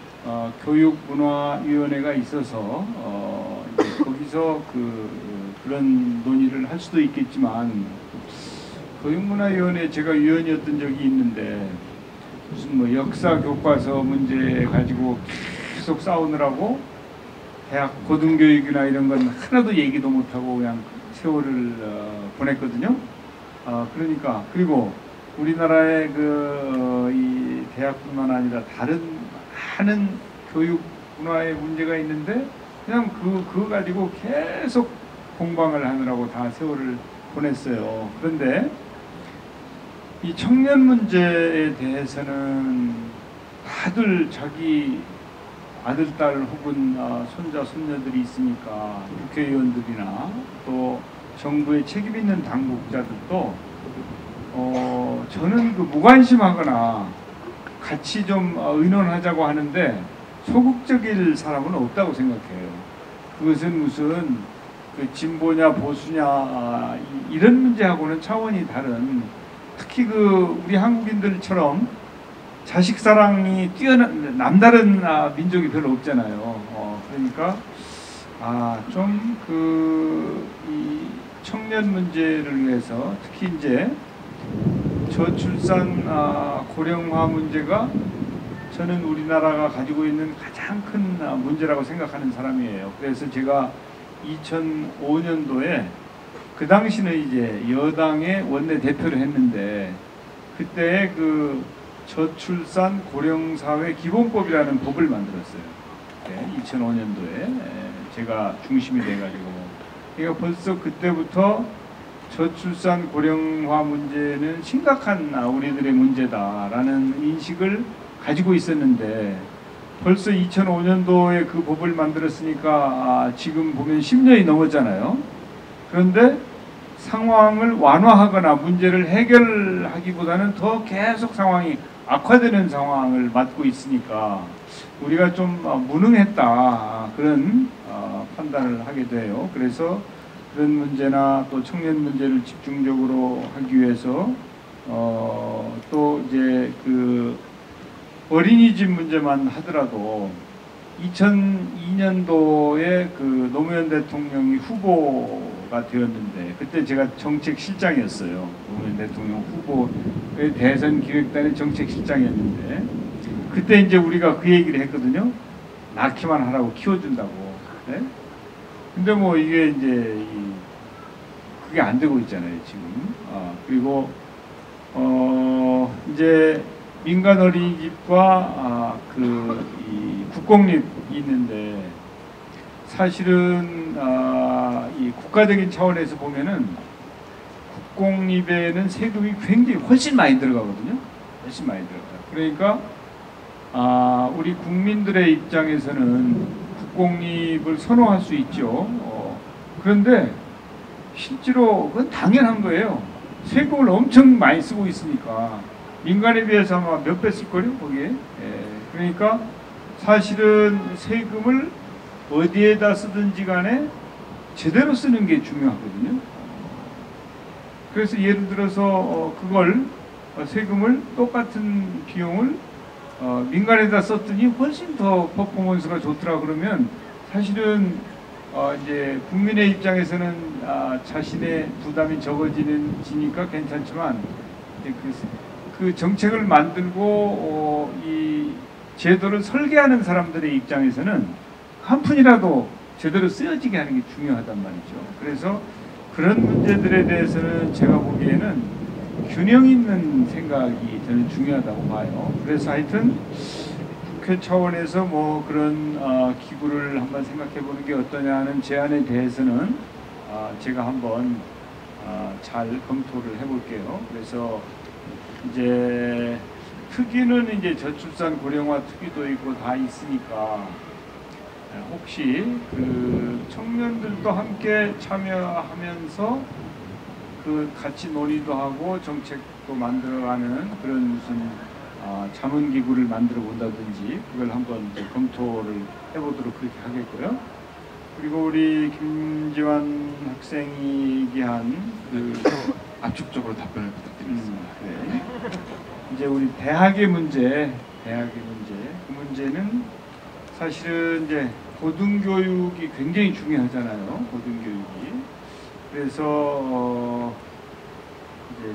교육문화위원회가 있어서 이제 거기서 그런 논의를 할 수도 있겠지만 교육문화위원회 제가 위원이었던 적이 있는데 무슨 뭐 역사 교과서 문제 가지고 계속 싸우느라고 대학 고등교육이나 이런 건 하나도 얘기도 못하고 그냥 세월을 보냈거든요. 그러니까 그리고 우리나라의 이 대학뿐만 아니라 다른 많은 교육 문화의 문제가 있는데 그냥 그거 가지고 계속 공방을 하느라고 다 세월을 보냈어요. 그런데 이 청년 문제에 대해서는 다들 자기 아들, 딸 혹은 손자, 손녀들이 있으니까 국회의원들이나 또 정부의 책임 있는 당국자들도 저는 그 무관심하거나 같이 좀 의논하자고 하는데 소극적일 사람은 없다고 생각해요. 그것은 무슨 그 진보냐 보수냐 이런 문제하고는 차원이 다른 특히 그 우리 한국인들처럼 자식 사랑이 뛰어난 남다른 민족이 별로 없잖아요. 그러니까 좀 이 청년 문제를 위해서 특히 이제 저출산 고령화 문제가 저는 우리나라가 가지고 있는 가장 큰 문제라고 생각하는 사람이에요. 그래서 제가 2005년도에 그 당시는 이제 여당의 원내 대표를 했는데 그때 그 저출산 고령사회 기본법이라는 법을 만들었어요. 2005년도에 제가 중심이 돼가지고 그러니까 벌써 그때부터 저출산 고령화 문제는 심각한 우리들의 문제다라는 인식을 가지고 있었는데 벌써 2005년도에 그 법을 만들었으니까 지금 보면 10년이 넘었잖아요. 그런데 상황을 완화하거나 문제를 해결하기보다는 더 계속 상황이 악화되는 상황을 맞고 있으니까 우리가 좀 무능했다 그런 판단을 하게 돼요. 그래서 그런 문제나 또 청년 문제를 집중적으로 하기 위해서 또 이제 그 어린이집 문제만 하더라도 2002년도에 그 노무현 대통령이 후보가 되었는데 그때 제가 정책실장이었어요. 노무현 대통령 후보의 대선 기획단의 정책실장이었는데 그때 이제 우리가 그 얘기를 했거든요. 낳기만 하라고 키워준다고. 네? 근데 뭐 이게 이제 그게 안 되고 있잖아요 지금. 그리고 이제 민간 어린이집과 이 국공립이 있는데 사실은 이 국가적인 차원에서 보면은 국공립에는 세금이 굉장히 훨씬 많이 들어가거든요. 훨씬 많이 들어가요. 그러니까 우리 국민들의 입장에서는 국공립을 선호할 수 있죠. 그런데 실제로 그건 당연한 거예요. 세금을 엄청 많이 쓰고 있으니까 민간에 비해서 아마 몇 배 쓸걸요 거기에. 그러니까 사실은 세금을 어디에다 쓰든지 간에 제대로 쓰는 게 중요하거든요. 그래서 예를 들어서 그걸 세금을 똑같은 비용을 민간에다 썼더니 훨씬 더 퍼포먼스가 좋더라 그러면 사실은 이제 국민의 입장에서는 자신의 부담이 적어지니까 괜찮지만 이제 그 정책을 만들고 이 제도를 설계하는 사람들의 입장에서는 한 푼이라도 제대로 쓰여지게 하는 게 중요하단 말이죠. 그래서 그런 문제들에 대해서는 제가 보기에는 균형 있는 생각이 저는 중요하다고 봐요. 그래서 하여튼 국회 차원에서 뭐 그런 기구를 한번 생각해 보는 게 어떠냐는 제안에 대해서는 제가 한번 잘 검토를 해볼게요. 그래서 이제 특위는 이제 저출산 고령화 특위도 있고 다 있으니까 혹시 그 청년들도 함께 참여하면서 그 같이 논의도 하고 정책도 만들어가는 그런 무슨 자문기구를 만들어 본다든지 그걸 한번 이제 검토를 해보도록 그렇게 하겠고요. 그리고 우리 김지환 학생이 얘기한 그 압축적으로 답변을 부탁드리겠습니다. 네. 이제 우리 대학의 문제, 그 문제는 사실은 이제 고등교육이 굉장히 중요하잖아요. 고등교육이. 그래서 이제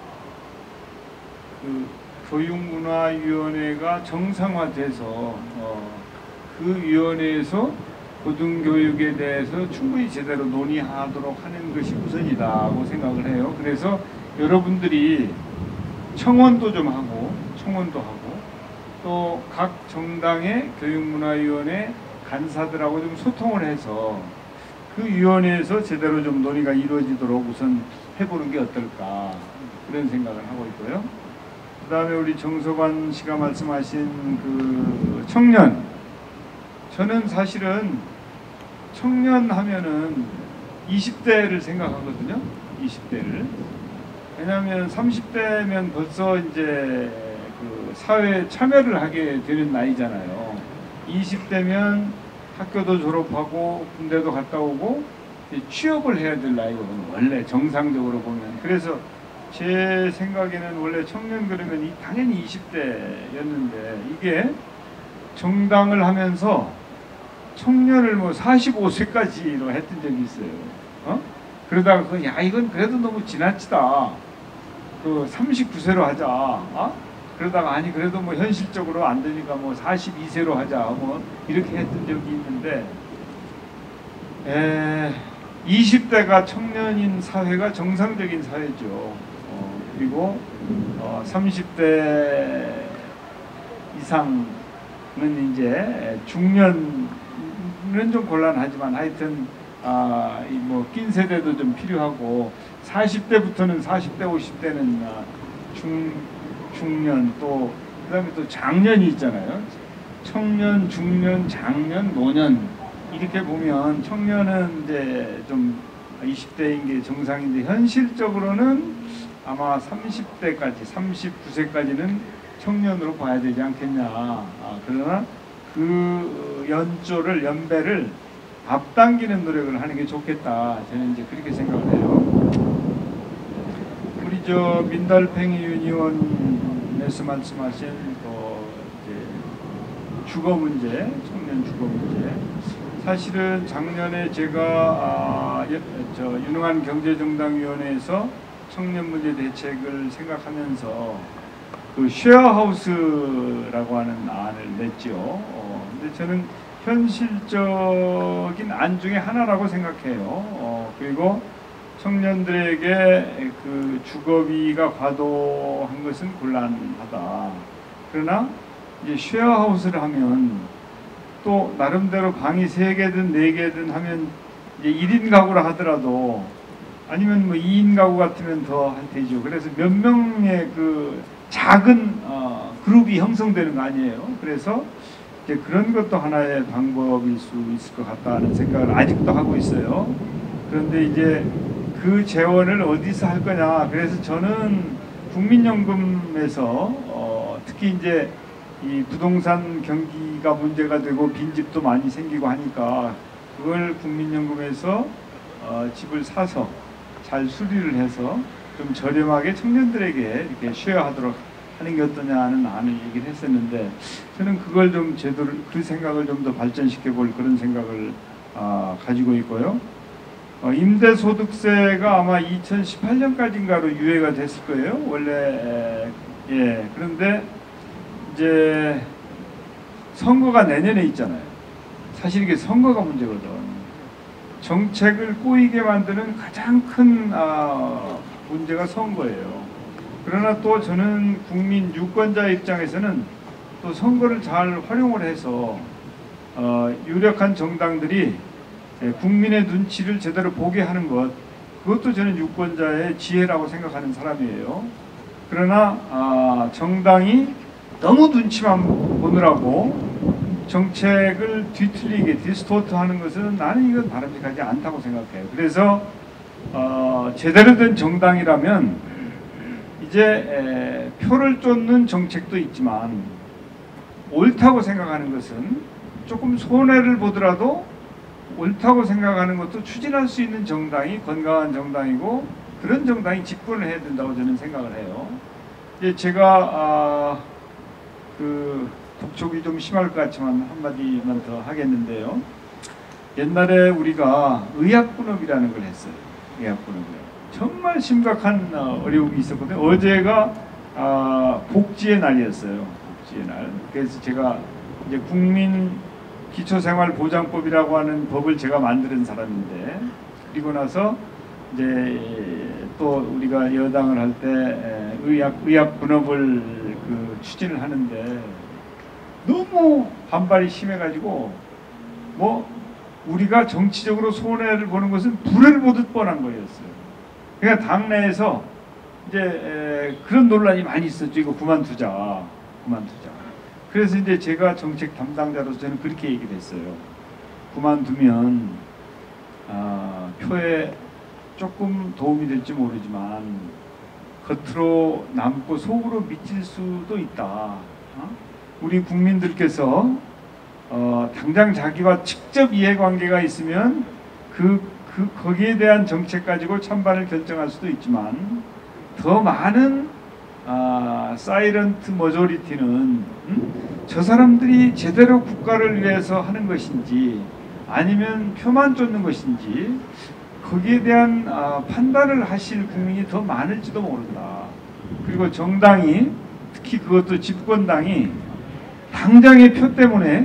그 교육문화위원회가 정상화돼서 그 위원회에서 고등교육에 대해서 충분히 제대로 논의하도록 하는 것이 우선이라고 생각을 해요. 그래서 여러분들이 청원도 좀 하고 또 각 정당의 교육문화위원회 간사들하고 좀 소통을 해서 그 위원회에서 제대로 좀 논의가 이루어지도록 우선 해보는 게 어떨까 그런 생각을 하고 있고요. 그 다음에 우리 정석환 씨가 말씀하신 그 청년, 저는 사실은 청년 하면은 20대를 생각하거든요. 20대를. 왜냐하면 30대면 벌써 이제 그 사회에 참여를 하게 되는 나이잖아요. 20대면 학교도 졸업하고 군대도 갔다 오고 취업을 해야 될 나이거든요. 원래 정상적으로 보면. 그래서 제 생각에는 원래 청년 그러면 당연히 20대였는데 이게 정당을 하면서 청년을 뭐 45세까지로 했던 적이 있어요. 그러다가 야 이건 그래도 너무 지나치다. 그 39세로 하자. 그러다가 아니 그래도 뭐 현실적으로 안 되니까 뭐 42세로 하자. 뭐 이렇게 했던 적이 있는데 20대가 청년인 사회가 정상적인 사회죠. 그리고 30대 이상은 이제 중년은 좀 곤란하지만 하여튼 뭐 낀 세대도 좀 필요하고 40대부터는 40대 50대는 중년 또 그다음에 또 장년이 있잖아요. 청년, 중년, 장년, 노년 이렇게 보면 청년은 이제 좀 20대인 게 정상인데 현실적으로는 아마 30대까지 39세까지는 청년으로 봐야 되지 않겠냐. 그러나 그 연배를 앞당기는 노력을 하는 게 좋겠다. 저는 이제 그렇게 생각을 해요. 우리 저 민달팽이 유니온에서 말씀하신 이제 주거 문제, 청년 주거 문제. 사실은 작년에 제가 유능한 경제정당위원회에서 청년 문제 대책을 생각하면서 그 쉐어하우스라고 하는 안을 냈죠. 근데 저는 현실적인 안 중에 하나라고 생각해요. 그리고 청년들에게 그 주거비가 과도한 것은 곤란하다. 그러나 이제 쉐어하우스를 하면 또 나름대로 방이 3개든 4개든 하면 이제 1인 가구라 하더라도 아니면 뭐 2인 가구 같으면 더 되죠. 그래서 몇 명의 그 작은 그룹이 형성되는 거 아니에요. 그래서 이제 그런 것도 하나의 방법일 수 있을 것 같다는 생각을 아직도 하고 있어요. 그런데 이제 그 재원을 어디서 할 거냐. 그래서 저는 국민연금에서 특히 이제 이 부동산 경기가 문제가 되고 빈집도 많이 생기고 하니까 그걸 국민연금에서 집을 사서 잘 수리를 해서 좀 저렴하게 청년들에게 이렇게 쉐어하도록 하는 게 어떠냐는 안을 얘기를 했었는데, 저는 그걸 좀 제대로 그 생각을 좀 더 발전시켜 볼 그런 생각을 가지고 있고요. 임대소득세가 아마 2018년까지인가로 유예가 됐을 거예요. 원래 예. 그런데 이제 선거가 내년에 있잖아요. 사실 이게 선거가 문제거든. 정책을 꼬이게 만드는 가장 큰 문제가 선거예요. 그러나 또 저는 국민 유권자 입장에서는 또 선거를 잘 활용을 해서 유력한 정당들이 국민의 눈치를 제대로 보게 하는 것, 그것도 저는 유권자의 지혜라고 생각하는 사람이에요. 그러나 정당이 너무 눈치만 보느라고 정책을 뒤틀리게 디스토트하는 것은 나는 이건 바람직하지 않다고 생각해요. 그래서 제대로 된 정당이라면 이제 표를 쫓는 정책도 있지만 옳다고 생각하는 것은 조금 손해를 보더라도 옳다고 생각하는 것도 추진할 수 있는 정당이 건강한 정당이고, 그런 정당이 집권을 해야 된다고 저는 생각을 해요. 이제 제가 그 독촉이 좀 심할 것 같지만 한마디만 더 하겠는데요. 옛날에 우리가 의약분업이라는 걸 했어요. 의약분업을. 정말 심각한 어려움이 있었거든요. 어제가 복지의 날이었어요. 복지의 날. 그래서 제가 이제 국민 기초생활보장법이라고 하는 법을 제가 만드는 사람인데, 그리고 나서 이제 또 우리가 여당을 할 때 의약분업을 그 추진을 하는데 너무 반발이 심해가지고 뭐 우리가 정치적으로 손해를 보는 것은 불을 보듯 뻔한 거였어요. 그러니까 당내에서 이제 그런 논란이 많이 있었죠. 이거 그만두자. 그래서 이제 제가 정책 담당자로서 저는 그렇게 얘기를 했어요. 그만두면 표에 조금 도움이 될지 모르지만 겉으로 남고 속으로 미칠 수도 있다. 우리 국민들께서 당장 자기와 직접 이해관계가 있으면 거기에 대한 정책 가지고 찬반을 결정할 수도 있지만, 더 많은 사이런트 머조리티는 저 사람들이 제대로 국가를 위해서 하는 것인지 아니면 표만 쫓는 것인지 거기에 대한 판단을 하실 국민이 더 많을지도 모른다. 그리고 정당이, 특히 그것도 집권당이 당장의 표 때문에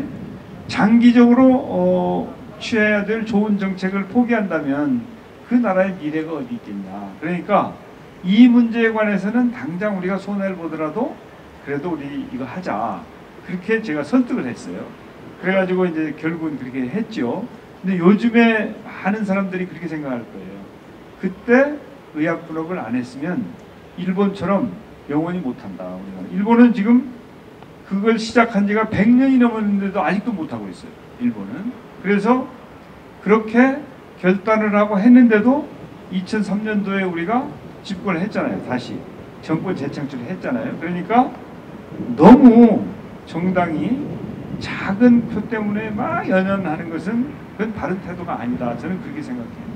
장기적으로 취해야 될 좋은 정책을 포기한다면 그 나라의 미래가 어디 있겠냐. 그러니까 이 문제에 관해서는 당장 우리가 손해를 보더라도 그래도 우리 이거 하자. 그렇게 제가 설득을 했어요. 그래가지고 이제 결국은 그렇게 했죠. 근데 요즘에 많은 사람들이 그렇게 생각할 거예요. 그때 의약분업을 안 했으면 일본처럼 영원히 못한다. 우리가. 일본은 지금 그걸 시작한 지가 100년이 넘었는데도 아직도 못하고 있어요. 일본은. 그래서 그렇게 결단을 하고 했는데도 2003년도에 우리가 집권을 했잖아요. 다시 정권 재창출을 했잖아요. 그러니까 너무 정당이 작은 표 때문에 막 연연하는 것은 그건 바른 태도가 아니다. 저는 그렇게 생각해요.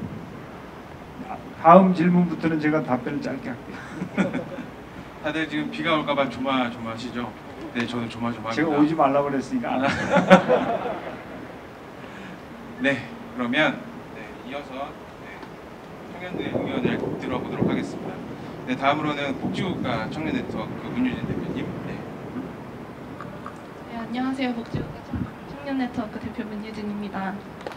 다음 질문부터는 제가 답변을 짧게 할게요. 다들 지금 비가 올까봐 조마조마하시죠? 네, 저는 조마조마합니다. 제가 오지 말라고 그랬으니까 안 왔어요. 네, 그러면 이어서 청년들의 의견을 들어보도록 하겠습니다. 네, 다음으로는 복지국가 청년네트워크 문유진 대표님. 네, 안녕하세요. 복지국가 청년네트워크 대표 문유진입니다.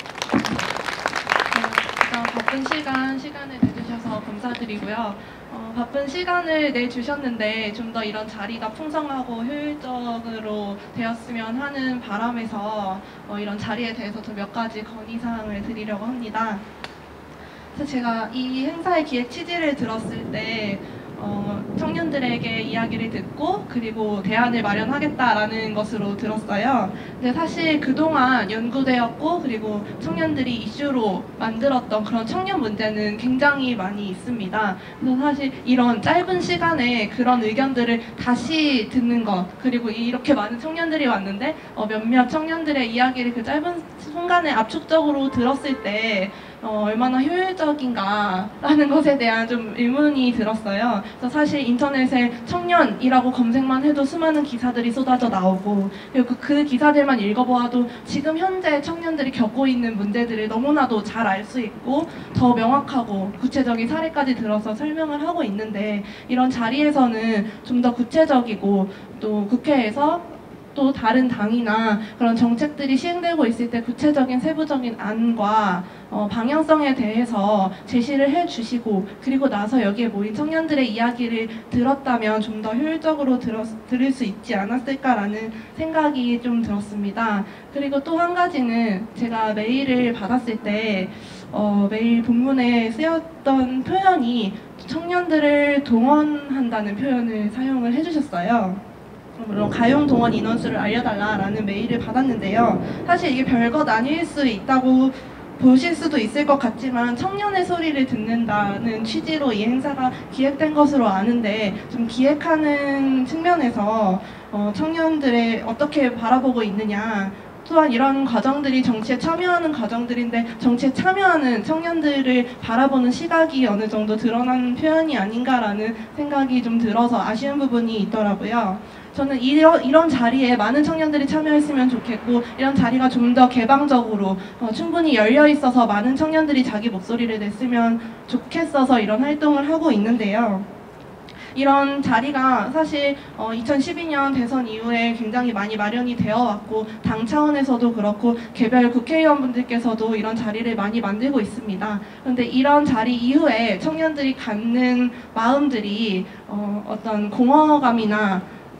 바쁜 시간을 내주셔서 감사드리고요. 바쁜 시간을 내주셨는데 좀 더 이런 자리가 풍성하고 효율적으로 되었으면 하는 바람에서 이런 자리에 대해서 좀 몇 가지 건의사항을 드리려고 합니다. 그래서 제가 이 행사의 기획 취지를 들었을 때 청년들에게 이야기를 듣고 그리고 대안을 마련하겠다라는 것으로 들었어요. 근데 사실 그동안 연구되었고 그리고 청년들이 이슈로 만들었던 그런 청년 문제는 굉장히 많이 있습니다. 그래서 사실 이런 짧은 시간에 그런 의견들을 다시 듣는 것, 그리고 이렇게 많은 청년들이 왔는데 몇몇 청년들의 이야기를 그 짧은 순간에 압축적으로 들었을 때 얼마나 효율적인가라는 것에 대한 좀 의문이 들었어요. 그래서 사실 인터넷에 청년이라고 검색만 해도 수많은 기사들이 쏟아져 나오고, 그리고 그 기사들만 읽어보아도 지금 현재 청년들이 겪고 있는 문제들을 너무나도 잘 알 수 있고 더 명확하고 구체적인 사례까지 들어서 설명을 하고 있는데, 이런 자리에서는 좀 더 구체적이고 또 국회에서 또 다른 당이나 그런 정책들이 시행되고 있을 때 구체적인 세부적인 안과 방향성에 대해서 제시를 해주시고, 그리고 나서 여기에 모인 청년들의 이야기를 들었다면 좀 더 효율적으로 들을 수 있지 않았을까라는 생각이 좀 들었습니다. 그리고 또 한 가지는 제가 메일을 받았을 때 메일 본문에 쓰였던 표현이 청년들을 동원한다는 표현을 사용을 해주셨어요. 물론 가용 동원 인원수를 알려달라라는 메일을 받았는데요. 사실 이게 별것 아닐 수 있다고 보실 수도 있을 것 같지만, 청년의 소리를 듣는다는 취지로 이 행사가 기획된 것으로 아는데, 좀 기획하는 측면에서 청년들의 어떻게 바라보고 있느냐, 또한 이런 과정들이 정치에 참여하는 과정들인데 정치에 참여하는 청년들을 바라보는 시각이 어느 정도 드러난 표현이 아닌가라는 생각이 좀 들어서 아쉬운 부분이 있더라고요. 저는 이런 자리에 많은 청년들이 참여했으면 좋겠고, 이런 자리가 좀 더 개방적으로 충분히 열려 있어서 많은 청년들이 자기 목소리를 냈으면 좋겠어서 이런 활동을 하고 있는데요. 이런 자리가 사실 2012년 대선 이후에 굉장히 많이 마련이 되어 왔고, 당 차원에서도 그렇고 개별 국회의원분들께서도 이런 자리를 많이 만들고 있습니다. 그런데 이런 자리 이후에 청년들이 갖는 마음들이 어떤 공허감이나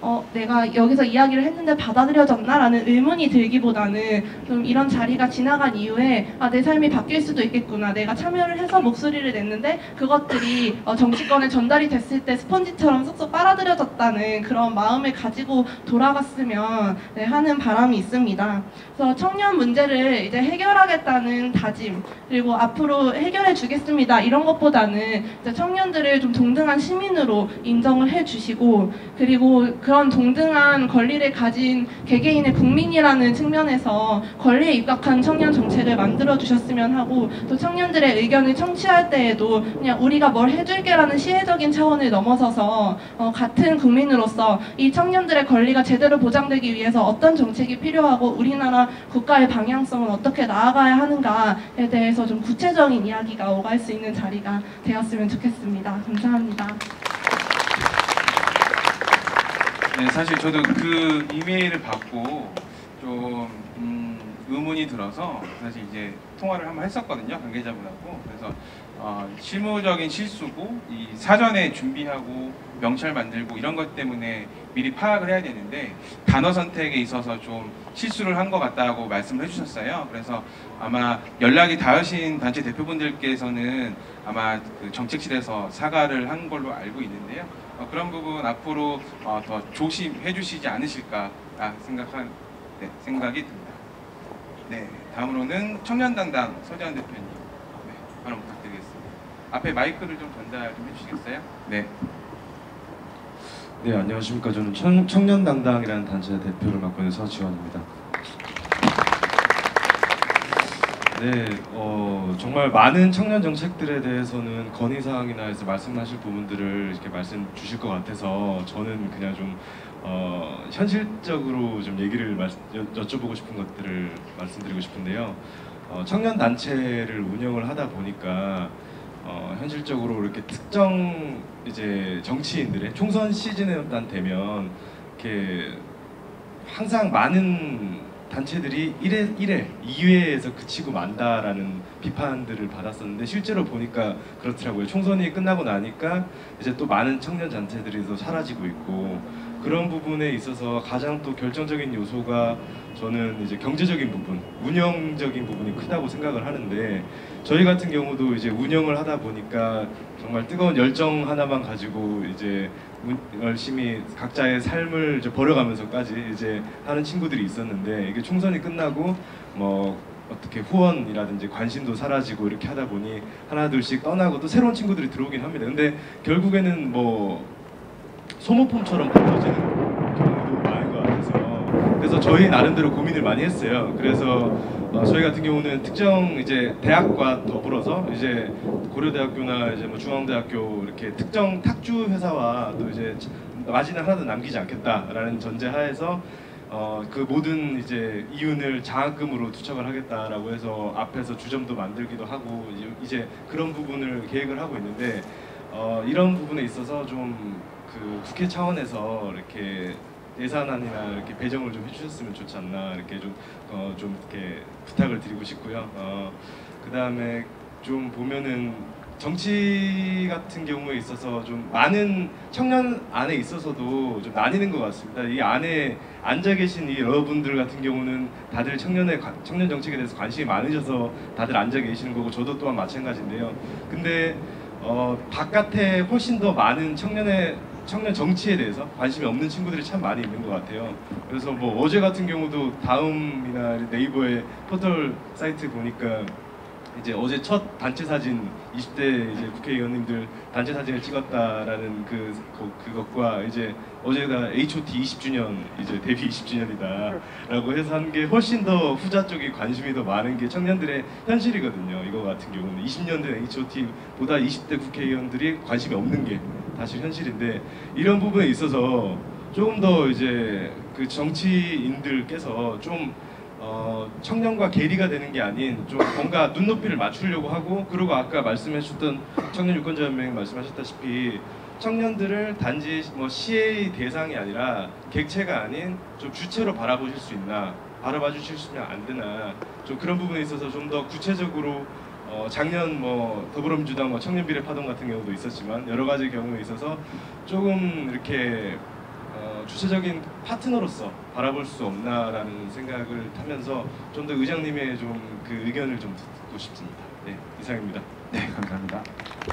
내가 여기서 이야기를 했는데 받아들여졌나라는 의문이 들기보다는 좀 이런 자리가 지나간 이후에 내 삶이 바뀔 수도 있겠구나, 내가 참여를 해서 목소리를 냈는데 그것들이 정치권에 전달이 됐을 때 스펀지처럼 쏙쏙 빨아들여졌다는 그런 마음을 가지고 돌아갔으면 하는 바람이 있습니다. 그래서 청년 문제를 이제 해결하겠다는 다짐, 그리고 앞으로 해결해 주겠습니다, 이런 것보다는 이제 청년들을 좀 동등한 시민으로 인정을 해주시고, 그리고 그런 동등한 권리를 가진 개개인의 국민이라는 측면에서 권리에 입각한 청년 정책을 만들어 주셨으면 하고, 또 청년들의 의견을 청취할 때에도 그냥 우리가 뭘 해줄게라는 시혜적인 차원을 넘어서서 같은 국민으로서 이 청년들의 권리가 제대로 보장되기 위해서 어떤 정책이 필요하고 우리나라 국가의 방향성은 어떻게 나아가야 하는가에 대해서 좀 구체적인 이야기가 오갈 수 있는 자리가 되었으면 좋겠습니다. 감사합니다. 네, 사실 저도 그 이메일을 받고 좀 의문이 들어서 사실 이제 통화를 한번 했었거든요, 관계자분하고. 그래서 실무적인 실수고, 이 사전에 준비하고 명찰 만들고 이런 것 때문에 미리 파악을 해야 되는데 단어 선택에 있어서 좀 실수를 한 것 같다고 말씀을 해주셨어요. 그래서 아마 연락이 닿으신 단체 대표분들께서는 아마 그 정책실에서 사과를 한 걸로 알고 있는데요. 그런 부분 앞으로 더 조심해 주시지 않으실까 생각이 듭니다. 네, 다음으로는 청년당당 서재환 대표님, 네, 발언 부탁드리겠습니다. 앞에 마이크를 좀 전달 좀 해주시겠어요? 네. 네, 안녕하십니까. 저는 청년당당이라는 단체 대표를 맡고 있는 서지원입니다. 네, 정말 많은 청년 정책들에 대해서는 건의사항이나 해서 말씀하실 부분들을 이렇게 말씀 주실 것 같아서 저는 그냥 좀 현실적으로 좀 얘기를 여쭤보고 싶은 것들을 말씀드리고 싶은데요. 청년 단체를 운영을 하다 보니까 현실적으로 이렇게 특정 이제 정치인들의 총선 시즌에만 되면 이렇게 항상 많은 단체들이 1회, 2회에서 그치고 만다라는 비판들을 받았었는데 실제로 보니까 그렇더라고요. 총선이 끝나고 나니까 이제 또 많은 청년 단체들이 또 사라지고 있고, 그런 부분에 있어서 가장 또 결정적인 요소가 저는 이제 경제적인 부분, 운영적인 부분이 크다고 생각을 하는데 저희 같은 경우도 이제 운영을 하다 보니까 정말 뜨거운 열정 하나만 가지고 이제 열심히 각자의 삶을 이제 버려가면서까지 이제 하는 친구들이 있었는데 이게 총선이 끝나고 뭐 어떻게 후원이라든지 관심도 사라지고 이렇게 하다 보니 하나둘씩 떠나고 또 새로운 친구들이 들어오긴 합니다. 근데 결국에는 뭐 소모품처럼 버려지는 경우도 많은 것 같아서 그래서 저희 나름대로 고민을 많이 했어요. 그래서 저희 같은 경우는 특정 이제 대학과 더불어서 이제 고려대학교나 이제 뭐 중앙대학교 이렇게 특정 탁주 회사와 또 이제 마진을 하나도 남기지 않겠다라는 전제하에서 그 모든 이제 이윤을 장학금으로 투척을 하겠다라고 해서 앞에서 주점도 만들기도 하고 이제 그런 부분을 계획을 하고 있는데 이런 부분에 있어서 좀 그 국회 차원에서 이렇게 예산안이나 이렇게 배정을 좀 해주셨으면 좋지 않나 이렇게 좀 이렇게 부탁을 드리고 싶고요. 그 다음에 좀 보면은 정치 같은 경우에 있어서 좀 많은 청년 안에 있어서도 좀 나뉘는 것 같습니다. 이 안에 앉아 계신 이 여러분들 같은 경우는 다들 청년 정책에 대해서 관심이 많으셔서 다들 앉아 계시는 거고 저도 또한 마찬가지인데요. 근데 바깥에 훨씬 더 많은 청년 정치에 대해서 관심이 없는 친구들이 참 많이 있는 것 같아요. 그래서 뭐 어제 같은 경우도 다음이나 네이버의 포털 사이트 보니까 이제 어제 첫 단체 사진 20대 이제 국회의원님들 단체 사진을 찍었다라는 그것과 이제 어제가 H.O.T 20주년 이제 데뷔 20주년이다라고 해서 한 게 훨씬 더 후자 쪽에 관심이 더 많은 게 청년들의 현실이거든요. 이거 같은 경우는 20년 된 H.O.T보다 20대 국회의원들이 관심이 없는 게 사실 현실인데 이런 부분에 있어서 조금 더 이제 그 정치인들께서 좀 청년과 괴리가 되는 게 아닌 좀 뭔가 눈높이를 맞추려고 하고 그리고 아까 말씀해주셨던 청년유권자연맹이 말씀하셨다시피 청년들을 단지 뭐 시의 대상이 아니라 객체가 아닌 좀 주체로 바라보실 수 있나 바라봐 주시면 안 되나 좀 그런 부분에 있어서 좀 더 구체적으로 작년 뭐 더불어민주당 뭐 청년 비례 파동 같은 경우도 있었지만 여러 가지 경우에 있어서 조금 이렇게 주체적인 파트너로서 바라볼 수 없나라는 생각을 하면서 좀 더 의장님의 좀 그 의견을 좀 듣고 싶습니다. 네, 이상입니다. 네, 감사합니다.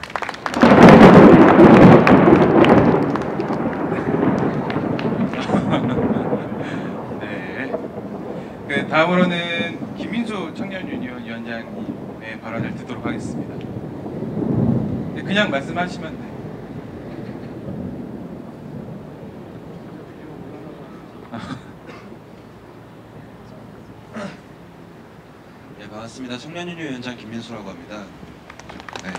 네. 그 다음으로는 김민수 청년유니온 위원장님의 발언을 듣도록 하겠습니다. 네, 그냥 말씀하시면 돼요. 네, 반갑습니다. 청년유니위원장 김민수라고 합니다. 네.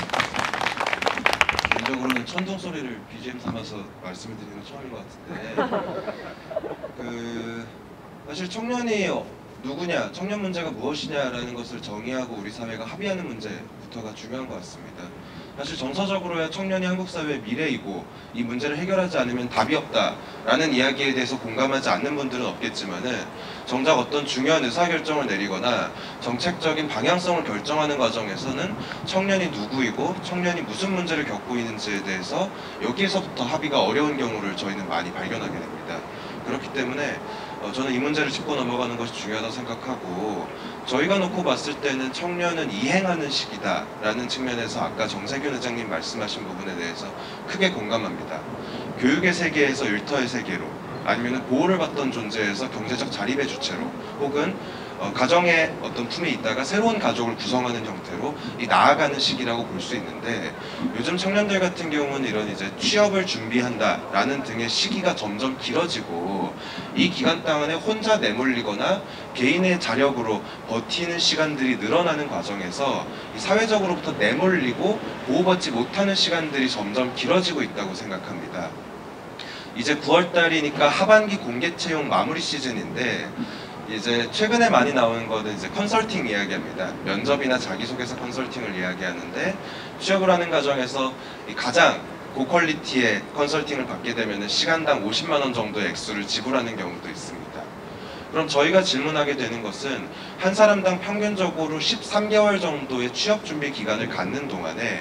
개인적으로는 천둥 소리를 BGM 삼아서 말씀을 드리는 건 처음인 것 같은데, 사실 청년이 누구냐, 청년 문제가 무엇이냐라는 것을 정의하고 우리 사회가 합의하는 문제부터가 중요한 것 같습니다. 사실 정서적으로야 청년이 한국 사회의 미래이고 이 문제를 해결하지 않으면 답이 없다라는 이야기에 대해서 공감하지 않는 분들은 없겠지만은 정작 어떤 중요한 의사결정을 내리거나 정책적인 방향성을 결정하는 과정에서는 청년이 누구이고 청년이 무슨 문제를 겪고 있는지에 대해서 여기에서부터 합의가 어려운 경우를 저희는 많이 발견하게 됩니다. 그렇기 때문에 저는 이 문제를 짚고 넘어가는 것이 중요하다고 생각하고 저희가 놓고 봤을 때는 청년은 이행하는 시기다 라는 측면에서 아까 정세균 회장님 말씀하신 부분에 대해서 크게 공감합니다. 교육의 세계에서 일터의 세계로 아니면 보호를 받던 존재에서 경제적 자립의 주체로 혹은 가정의 어떤 품에 있다가 새로운 가족을 구성하는 형태로 나아가는 시기라고 볼 수 있는데 요즘 청년들 같은 경우는 이런 이제 취업을 준비한다라는 등의 시기가 점점 길어지고 이 기간 동안에 혼자 내몰리거나 개인의 자력으로 버티는 시간들이 늘어나는 과정에서 이 사회적으로부터 내몰리고 보호받지 못하는 시간들이 점점 길어지고 있다고 생각합니다. 이제 9월달이니까 하반기 공개 채용 마무리 시즌인데 이제 최근에 많이 나오는 거는 이제 컨설팅 이야기합니다. 면접이나 자기소개서 컨설팅을 이야기하는데 취업을 하는 과정에서 가장 고퀄리티의 컨설팅을 받게 되면 시간당 50만 원 정도의 액수를 지불하는 경우도 있습니다. 그럼 저희가 질문하게 되는 것은 한 사람당 평균적으로 13개월 정도의 취업 준비 기간을 갖는 동안에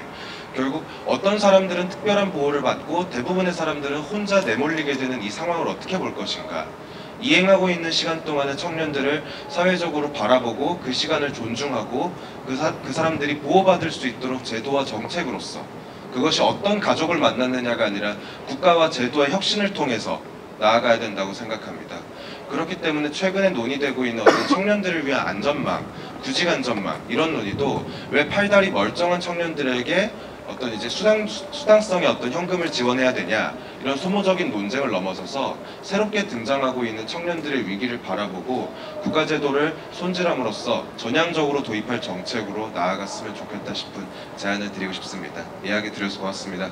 결국 어떤 사람들은 특별한 보호를 받고 대부분의 사람들은 혼자 내몰리게 되는 이 상황을 어떻게 볼 것인가. 이행하고 있는 시간 동안의 청년들을 사회적으로 바라보고 그 시간을 존중하고 그 사람들이 보호받을 수 있도록 제도와 정책으로서 그것이 어떤 가족을 만났느냐가 아니라 국가와 제도의 혁신을 통해서 나아가야 된다고 생각합니다. 그렇기 때문에 최근에 논의되고 있는 어떤 청년들을 위한 안전망, 구직안전망 이런 논의도 왜 팔다리 멀쩡한 청년들에게 어떤 이제 수당성의 어떤 현금을 지원해야 되냐 이런 소모적인 논쟁을 넘어서서 새롭게 등장하고 있는 청년들의 위기를 바라보고 국가제도를 손질함으로써 전향적으로 도입할 정책으로 나아갔으면 좋겠다 싶은 제안을 드리고 싶습니다. 이야기 드려서 고맙습니다.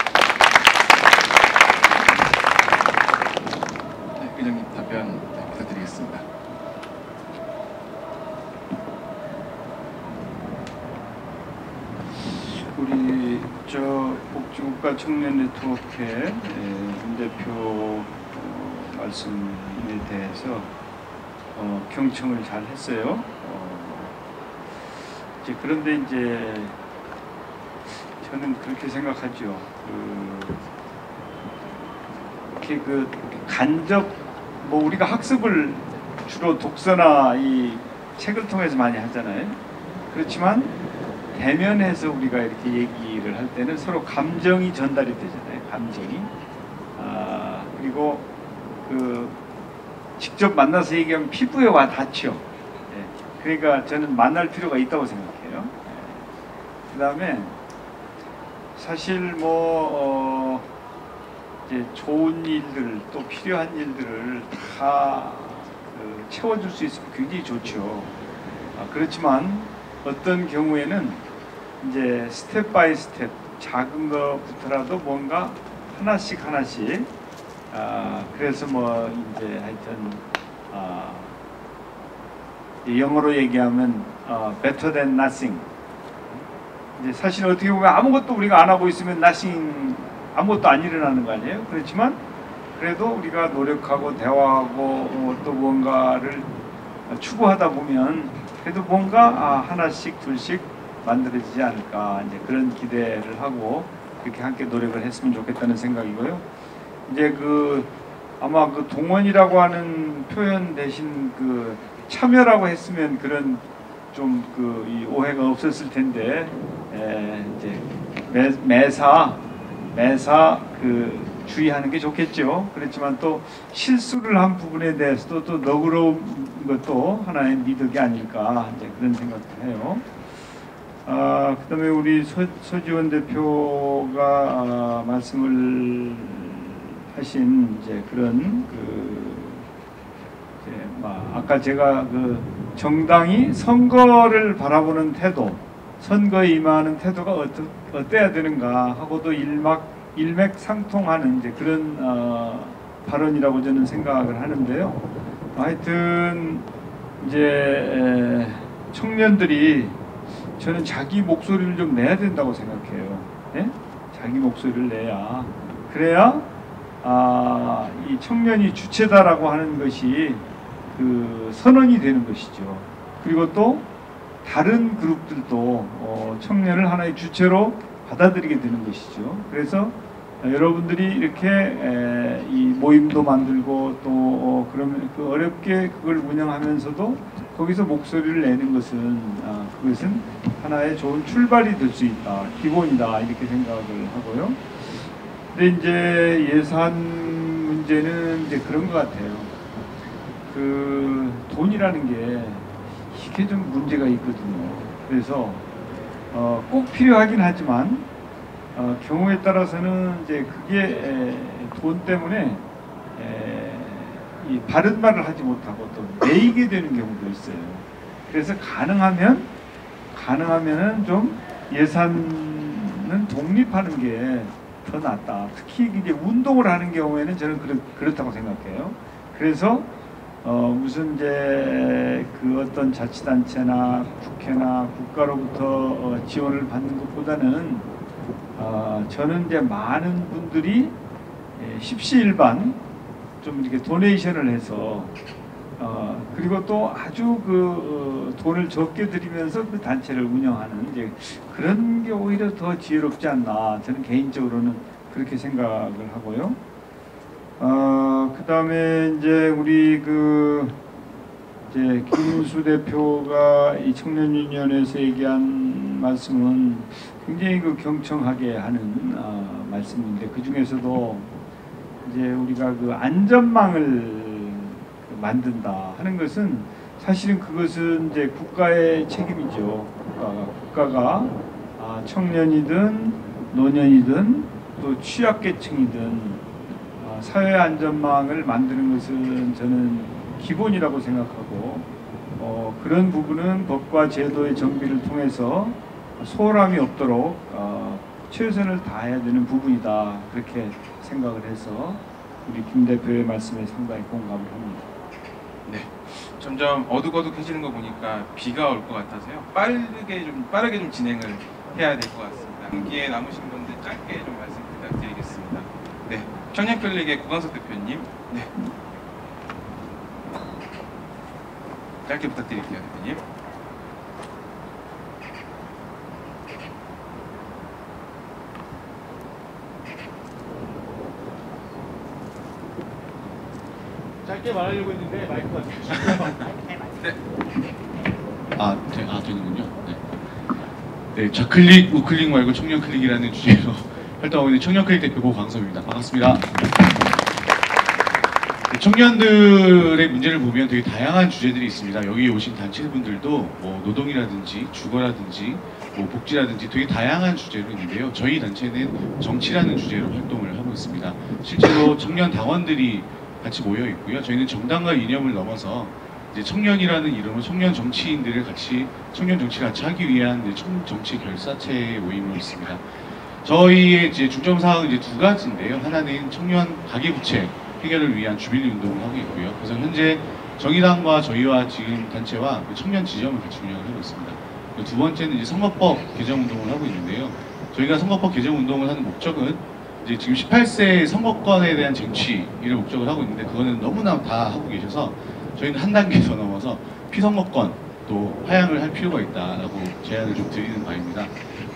네, 의장님 답변 부탁드리겠습니다. 우리 저 복지국가 청년 네트워크의 윤 대표 말씀에 대해서 경청을 잘 했어요. 그런데 이제 저는 그렇게 생각하죠. 이렇게 간접 우리가 학습을 주로 독서나 이 책을 통해서 많이 하잖아요. 그렇지만 대면해서 우리가 이렇게 얘기를 할 때는 서로 감정이 전달이 되잖아요. 감정이. 그리고 직접 만나서 얘기하면 피부에 와 닿죠. 그러니까 저는 만날 필요가 있다고 생각해요. 그 다음에 사실 이제 좋은 일들 또 필요한 일들을 다 채워줄 수 있으면 굉장히 좋죠. 그렇지만 어떤 경우에는 이제 스텝 바이 스텝 작은 것부터라도 뭔가 하나씩 그래서 이제 하여튼 영어로 얘기하면 better than nothing. 이제 사실 어떻게 보면 아무것도 우리가 안 하고 있으면 nothing, 아무것도 안 일어나는 거 아니에요? 그렇지만 그래도 우리가 노력하고 대화하고 또 뭔가를 추구하다 보면 그래도 뭔가 하나씩 둘씩 만들어지지 않을까, 이제 그런 기대를 하고 그렇게 함께 노력을 했으면 좋겠다는 생각이고요. 이제 아마 동원이라고 하는 표현 대신 참여라고 했으면 그런 좀 이 오해가 없었을 텐데, 이제 매사 주의하는 게 좋겠죠. 그렇지만 또 실수를 한 부분에 대해서도 또 너그러운 것도 하나의 미덕이 아닐까, 이제 그런 생각도 해요. 그다음에 우리 서지원 대표가 말씀을 하신 이제 그런 아까 제가 정당이 선거를 바라보는 태도, 선거에 임하는 태도가 어때야 되는가 하고도 일맥상통하는 이제 그런 발언이라고 저는 생각을 하는데요. 하여튼 이제 청년들이 저는 자기 목소리를 좀 내야 된다고 생각해요. 네? 자기 목소리를 내야, 그래야 이 청년이 주체다라고 하는 것이 선언이 되는 것이죠. 그리고 또 다른 그룹들도 청년을 하나의 주체로 받아들이게 되는 것이죠. 그래서 여러분들이 이렇게 이 모임도 만들고 또 그러면 어렵게 그걸 운영하면서도 거기서 목소리를 내는 것은 그것은 하나의 좋은 출발이 될 수 있다, 기본이다, 이렇게 생각을 하고요. 근데 이제 예산 문제는 이제 그런 것 같아요. 돈이라는 게 이게 좀 문제가 있거든요. 그래서 꼭 필요하긴 하지만 경우에 따라서는 이제 그게 돈 때문에 이 바른 말을 하지 못하고 또 매이게 되는 경우도 있어요. 그래서 가능하면은 좀 예산은 독립하는 게 더 낫다. 특히 이제 운동을 하는 경우에는 저는 그렇다고 생각해요. 그래서 무슨 이제 어떤 자치단체나 국회나 국가로부터 지원을 받는 것보다는 저는 이제 많은 분들이 십시일반 좀 이렇게 도네이션을 해서 그리고 또 아주 돈을 적게 들이면서 그 단체를 운영하는 이제 그런 게 오히려 더 지혜롭지 않나 저는 개인적으로는 그렇게 생각을 하고요. 그 다음에 이제 우리 이제 김인수 대표가 이 청년유니언에서 얘기한 말씀은 굉장히 경청하게 하는 말씀인데 그 중에서도 이제 우리가 안전망을 만든다 하는 것은 사실은 그것은 이제 국가의 책임이죠. 국가가 청년이든 노년이든 또 취약계층이든 사회 안전망을 만드는 것은 저는 기본이라고 생각하고 그런 부분은 법과 제도의 정비를 통해서 소홀함이 없도록 최선을 다해야 되는 부분이다 그렇게 생각을 해서 우리 김 대표의 말씀에 상당히 공감을 합니다. 네, 점점 어둑어둑해지는 거 보니까 비가 올 것 같아서요. 빠르게 좀 진행을 해야 될 것 같습니다. 경기에 남으신 분들 짧게 좀 말씀 부탁드리겠습니다. 네, 청년클릭의 구광석 대표님, 네, 짧게 부탁드릴게요, 대표님. 짧게 말하려고 했는데 마이크가 되는군요. 네, 좌클릭, 우클릭 말고 청년클릭이라는 주제로 활동하고 있는 청년클릭 대표 고광섭입니다. 반갑습니다. 네, 청년들의 문제를 보면 되게 다양한 주제들이 있습니다. 여기 오신 단체분들도 뭐 노동이라든지 주거라든지 뭐 복지라든지 되게 다양한 주제로 있는데요. 저희 단체는 정치라는 주제로 활동을 하고 있습니다. 실제로 청년 당원들이 같이 모여 있고요. 저희는 정당과 이념을 넘어서 이제 청년이라는 이름으로 청년 정치인들을 같이 청년 정치를 같이 하기 위한 정치 결사체의 모임으로 있습니다. 저희의 이제 중점 사항은 이제 두 가지인데요. 하나는 청년 가계부채 해결을 위한 주빌리 운동을 하고 있고요. 그래서 현재 정의당과 저희와 지금 단체와 청년 지점을 같이 운영을 하고 있습니다. 두 번째는 이제 선거법 개정 운동을 하고 있는데요. 저희가 선거법 개정 운동을 하는 목적은 이제 지금 18세 선거권에 대한 쟁취를 목적을 하고 있는데 그거는 너무나 다 하고 계셔서 저희는 한 단계 더 넘어서 피선거권도 하향을 할 필요가 있다라고 제안을 좀 드리는 바입니다.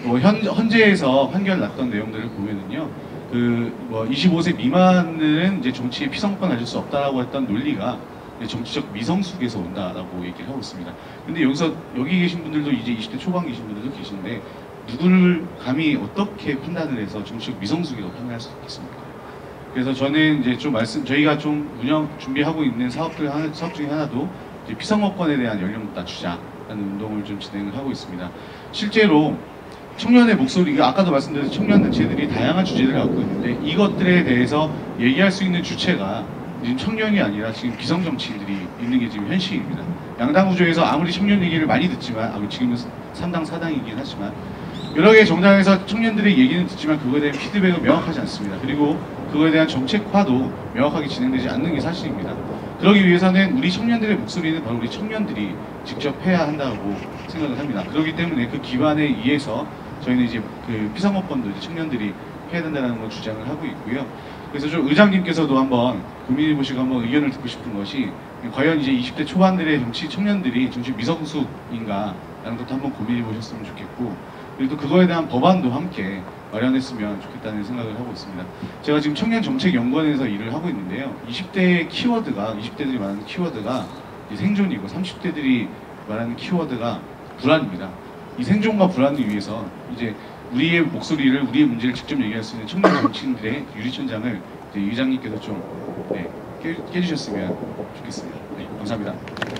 현재에서 판결 났던 내용들을 보면은요, 25세 미만은 이제 정치에 피선거권 가질 수 없다라고 했던 논리가 정치적 미성숙에서 온다라고 얘기를 하고 있습니다. 근데 여기 계신 분들도 이제 20대 초반 계신 분들도 계신데 누구를 감히 어떻게 판단을 해서 정치적 미성숙이라고 판단할 수 있겠습니까? 그래서 저는 이제 저희가 좀 준비하고 있는 사업 중에 하나도 이제 피선거권에 대한 연령 낮추자라는 운동을 좀 진행을 하고 있습니다. 실제로 청년의 목소리가 아까도 말씀드린 청년 단체들이 다양한 주제들을 갖고 있는데 이것들에 대해서 얘기할 수 있는 주체가 지금 청년이 아니라 지금 기성 정치인들이 있는 게 지금 현실입니다. 양당 구조에서 아무리 청년 얘기를 많이 듣지만 지금은 3당 4당이긴 하지만 여러 개의 정당에서 청년들의 얘기는 듣지만 그거에 대한 피드백은 명확하지 않습니다. 그리고 그거에 대한 정책화도 명확하게 진행되지 않는 게 사실입니다. 그러기 위해서는 우리 청년들의 목소리는 바로 우리 청년들이 직접 해야 한다고 생각을 합니다. 그렇기 때문에 그 기반에 의해서 저희는 이제 피선거권도 이제 청년들이 해야 된다는 걸 주장을 하고 있고요. 그래서 좀 의장님께서도 한번 고민해 보시고 한번 의견을 듣고 싶은 것이 과연 이제 20대 초반들의 청년들이 정치 미성숙인가 라는 것도 한번 고민해 보셨으면 좋겠고 그리고 또 그거에 대한 법안도 함께 마련했으면 좋겠다는 생각을 하고 있습니다. 제가 지금 청년정책연구원에서 일을 하고 있는데요. 20대들이 말하는 키워드가 생존이고 30대들이 말하는 키워드가 불안입니다. 이 생존과 불안을 위해서 이제 우리의 목소리를, 우리의 문제를 직접 얘기할 수 있는 청년 정치인들의 유리천장을 이제 의장님께서 좀 깨주셨으면 좋겠습니다. 네, 감사합니다.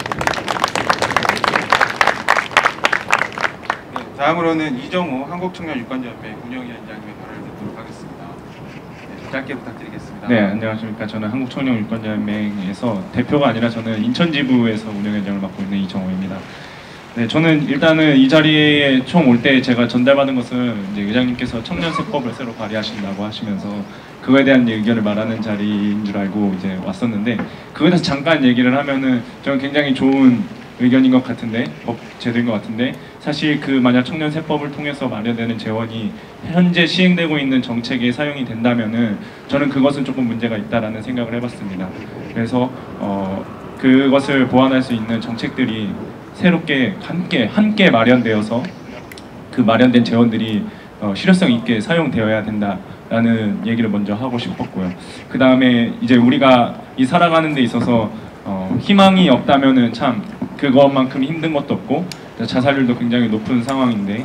네, 다음으로는 이정호 한국청년유권연맹 운영위원장님의 발언을 듣도록 하겠습니다. 네, 짧게 부탁드리겠습니다. 네, 안녕하십니까. 저는 한국청년유권연맹에서 대표가 아니라 저는 인천지부에서 운영위원장을 맡고 있는 이정호입니다. 네, 저는 일단은 이 자리에 처음 올 때 제가 전달받은 것은 이제 의장님께서 청년세법을 새로 발의하신다고 하시면서 그거에 대한 의견을 말하는 자리인 줄 알고 이제 왔었는데 그거에 대해서 잠깐 얘기를 하면은 저는 굉장히 좋은 의견인 것 같은데 법 제도인 것 같은데 사실 만약 청년세법을 통해서 마련되는 재원이 현재 시행되고 있는 정책에 사용이 된다면은 저는 그것은 조금 문제가 있다라는 생각을 해봤습니다. 그래서 그것을 보완할 수 있는 정책들이 새롭게 함께 마련되어서 그 마련된 재원들이 실효성 있게 사용되어야 된다라는 얘기를 먼저 하고 싶었고요. 그 다음에 이제 우리가 이 살아가는 데 있어서 희망이 없다면은 참 그것만큼 힘든 것도 없고 자살률도 굉장히 높은 상황인데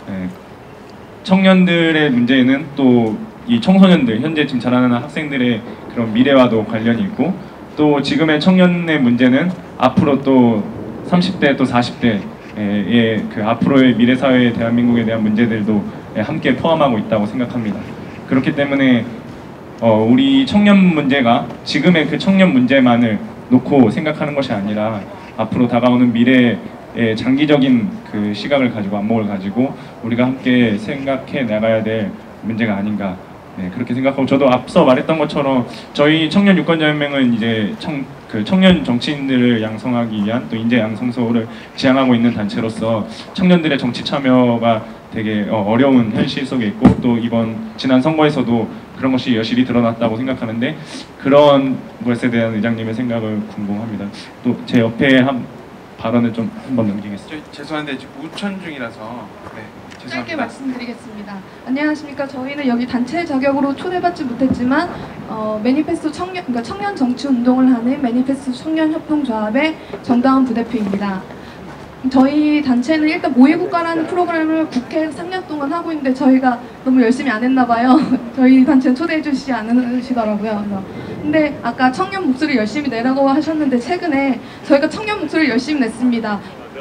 청년들의 문제는 또 이 청소년들, 현재 지금 자라나는 학생들의 그런 미래와도 관련이 있고 또 지금의 청년의 문제는 앞으로 또 30대 또 40대의 그 앞으로의 미래 사회의 대한민국에 대한 문제들도 함께 포함하고 있다고 생각합니다. 그렇기 때문에 우리 청년 문제가 지금의 그 청년 문제만을 놓고 생각하는 것이 아니라 앞으로 다가오는 미래의 장기적인 그 시각을 가지고 안목을 가지고 우리가 함께 생각해 나가야 될 문제가 아닌가. 그렇게 생각하고 저도 앞서 말했던 것처럼 저희 청년 유권자연맹은 이제 청년 정치인들을 양성하기 위한 또 인재 양성소를 지향하고 있는 단체로서 청년들의 정치 참여가 되게 어려운 현실 속에 있고 또 이번 지난 선거에서도 그런 것이 여실히 드러났다고 생각하는데 그런 것에 대한 의장님의 생각을 궁금합니다. 또 제 옆에 한 발언을 좀 한번 넘기겠습니다. 죄송한데 지금 우천 중이라서 짧게 말씀드리겠습니다. 안녕하십니까. 저희는 여기 단체 자격으로 초대받지 못했지만 매니페스토 청년 정치 운동을 하는 매니페스토 청년협동조합의 정다운 부대표입니다. 저희 단체는 일단 모의국가라는 프로그램을 국회에서 3년 동안 하고 있는데 저희가 너무 열심히 안 했나 봐요. 저희 단체는 초대해 주시지 않으시더라고요. 근데 아까 청년 목소리 열심히 내라고 하셨는데 최근에 저희가 청년 목소리를 열심히 냈습니다.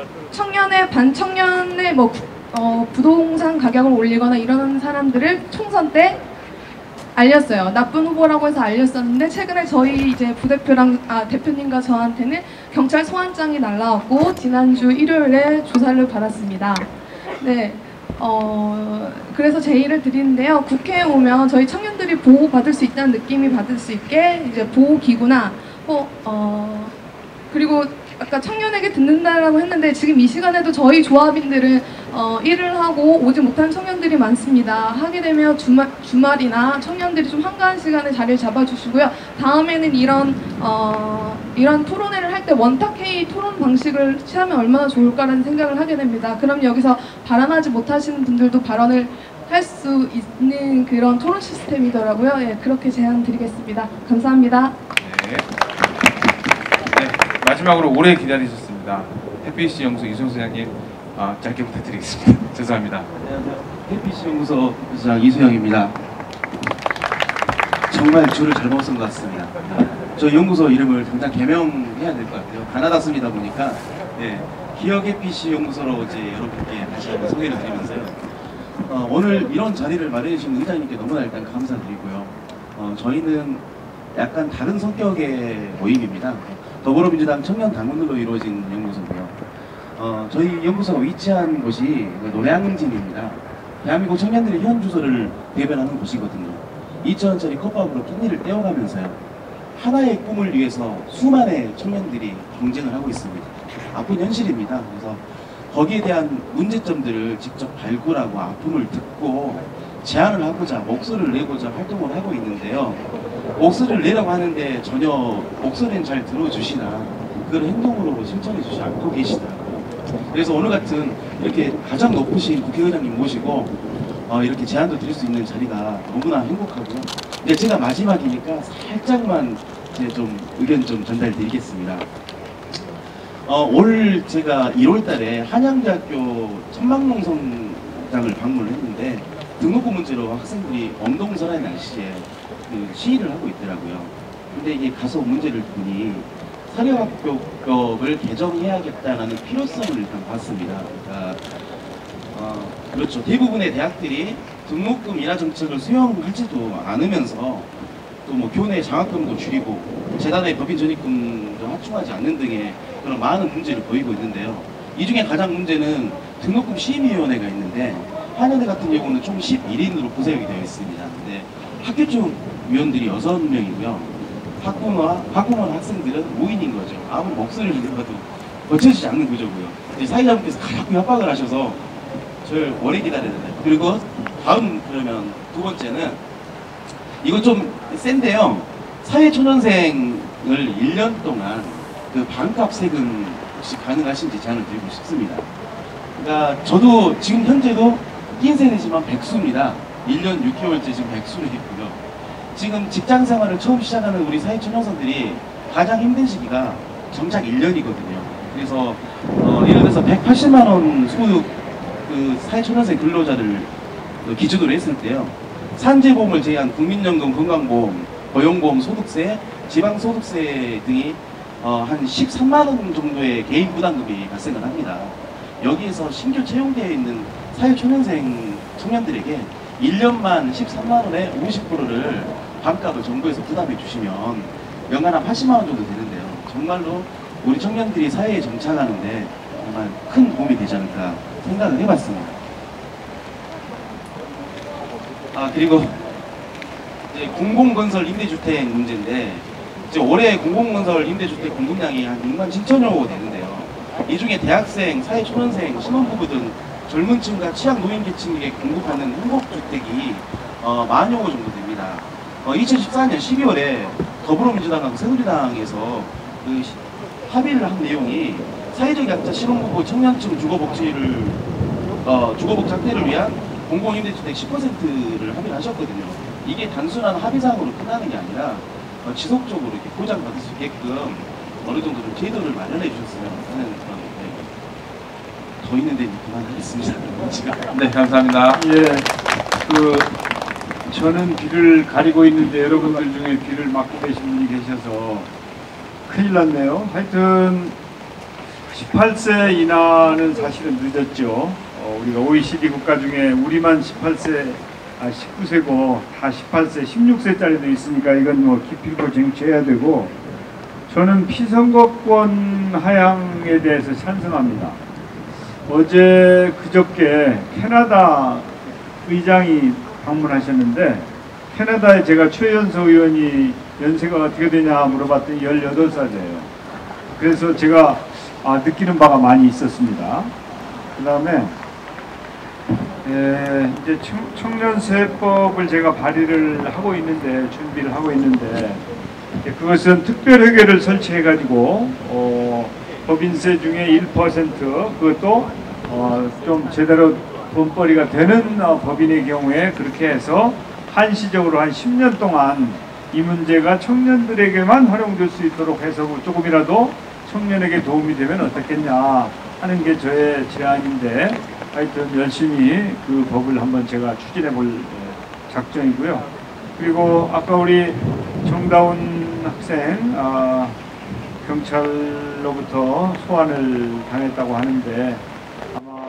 반청년의 부동산 가격을 올리거나 이러는 사람들을 총선 때 알렸어요. 나쁜 후보라고 해서 알렸었는데 최근에 저희 이제 대표님과 저한테는 경찰 소환장이 날라왔고 지난주 일요일에 조사를 받았습니다. 네. 그래서 제의를 드리는데요. 국회에 오면 저희 청년들이 보호받을 수 있다는 느낌이 받을 수 있게 이제 보호기구나 그리고 아까 청년에게 듣는다라고 했는데 지금 이 시간에도 저희 조합인들은 일을 하고 오지 못하는 청년들이 많습니다. 하게 되면 주말이나 청년들이 좀 한가한 시간에 자리를 잡아주시고요. 다음에는 이런 토론회를 할 때 원탁회의 토론 방식을 취하면 얼마나 좋을까라는 생각을 하게 됩니다. 그럼 여기서 발언하지 못하시는 분들도 발언을 할 수 있는 그런 토론 시스템이더라고요. 예, 그렇게 제안 드리겠습니다. 감사합니다. 네. 마지막으로 오래 기다리셨습니다. 햇빛 연구소 이승훈 소장님 짧게 부탁드리겠습니다. 죄송합니다. 안녕하세요. 햇빛 연구소 부소장 이수영입니다. 정말 줄을 잘못 쓴 것 같습니다. 저 연구소 이름을 당장 개명해야 될 것 같아요. 가나다 씁니다 보니까 기억 햇빛 연구소로 이제 여러분께 다시 한번 소개를 드리면서요. 오늘 이런 자리를 마련해 주신 의장님께 너무나 일단 감사드리고요. 저희는 약간 다른 성격의 모임입니다. 더불어민주당 청년 당원으로 이루어진 연구소고요. 저희 연구소가 위치한 곳이 노량진입니다. 대한민국 청년들의 현 주소를 대변하는 곳이거든요. 2,000원짜리 컵밥으로 깻잎을 떼어가면서요. 하나의 꿈을 위해서 수많은 청년들이 경쟁을 하고 있습니다. 아픈 현실입니다. 그래서 거기에 대한 문제점들을 직접 발굴하고 아픔을 듣고 제안을 하고자 목소리를 내고자 활동을 하고 있는데요. 목소리를 내라고 하는데 전혀 목소리는 잘 들어주시나 그걸 행동으로 실천해 주지 않고 계시더라고요. 그래서 오늘 같은 이렇게 가장 높으신 국회의장님 모시고 이렇게 제안도 드릴 수 있는 자리가 너무나 행복하고요. 근데 제가 마지막이니까 살짝만 이제 좀 의견 좀 전달드리겠습니다. 올 제가 1월달에 한양대학교 천막농성장을 방문을 했는데 등록금 문제로 학생들이 엄동설한 날씨에 시위를 하고 있더라고요. 근데 이게 가서 문제를 보니 사립학교법을 개정해야겠다는 필요성을 일단 봤습니다. 그러니까 그렇죠. 대부분의 대학들이 등록금 인하 정책을 수용하지도 않으면서 또 뭐 교내 장학금도 줄이고 재단의 법인 전입금도 확충하지 않는 등의 그런 많은 문제를 보이고 있는데요. 이 중에 가장 문제는 등록금 심의위원회가 있는데 한양대 같은 경우는 총 11인으로 구성이 되어 있습니다. 근데 학교 쪽 위원들이 6명이고요. 학부모와 학생들은 5인인 거죠. 아무리 목소리를 내봐도 거쳐지지 않는 구조고요. 사회자분께서 가끔 협박을 하셔서 저를 오래 기다려야 된다. 그리고 다음 그러면 두 번째는 이건 좀 센데요. 사회초년생을 1년 동안 그 반값 세금 혹시 가능하신지 제안을 드리고 싶습니다. 그러니까 저도 지금 현재도 낀 세대지만 백수입니다. 1년 6개월째 지금 백수를 했고요. 지금 직장 생활을 처음 시작하는 우리 사회초년생들이 가장 힘든 시기가 정작 1년이거든요. 그래서 예를 들어서 180만 원 소득 그 사회초년생 근로자를 기준으로 했을 때요. 산재보험을 제외한 국민연금, 건강보험, 고용보험, 소득세, 지방소득세 등이 한 13만 원 정도의 개인 부담금이 발생을 합니다. 여기에서 신규 채용되어 있는 사회초년생 청년들에게 1년만 13만 원에 50%를 반값을 정부에서 부담해 주시면 연간 한 80만 원 정도 되는데요. 정말로 우리 청년들이 사회에 정착하는데 정말 큰 도움이 되지 않을까 생각을 해봤습니다. 그리고 이제 공공건설 임대주택 문제인데 이제 올해 공공건설 임대주택 공급량이 한 6만 7천여 호 되는데요. 이 중에 대학생, 사회초년생, 신혼부부 등 젊은 층과 취약 노인계층에게 공급하는 행복주택이 만여 호 정도 됩니다. 2014년 12월에 더불어민주당하고 새누리당에서 그 합의를 한 내용이 사회적 약자 신혼부부 청년층 주거복지 확대를 위한 공공임대주택 10%를 합의를 하셨거든요. 이게 단순한 합의사항으로 끝나는 게 아니라 지속적으로 이렇게 보장받을 수 있게끔 어느 정도 좀 제도를 마련해 주셨으면 하는 그런 더 있는데 이제 그만하겠습니다. 네, 감사합니다. 예, 저는 귀를 가리고 있는데 여러분들 중에 귀를 막고 계신 분이 계셔서 큰일 났네요. 하여튼 18세 이하는 사실은 늦었죠. 우리가 OECD 국가 중에 우리만 19세고 다 18세, 16세짜리도 있으니까 이건 뭐 기필코 쟁취해야 되고, 저는 피선거권 하향에 대해서 찬성합니다. 어제 그저께 캐나다 의장이 방문하셨는데, 캐나다에 제가 최연소 의원이 연세가 어떻게 되냐 물어봤더니 18살이에요. 그래서 제가 느끼는 바가 많이 있었습니다. 그 다음에 이제 청년세법을 제가 발의를 하고 있는데, 준비를 하고 있는데, 그것은 특별회계를 설치해가지고 법인세 중에 1% 그것도 좀 제대로 돈벌이가 되는 법인의 경우에 그렇게 해서 한시적으로 한 10년 동안 이 문제가 청년들에게만 활용될 수 있도록 해서 조금이라도 청년에게 도움이 되면 어떻겠냐 하는 게 저의 제안인데, 하여튼 열심히 그 법을 한번 제가 추진해 볼 작정이고요. 그리고 아까 우리 정다운 학생 경찰로부터 소환을 당했다고 하는데 아마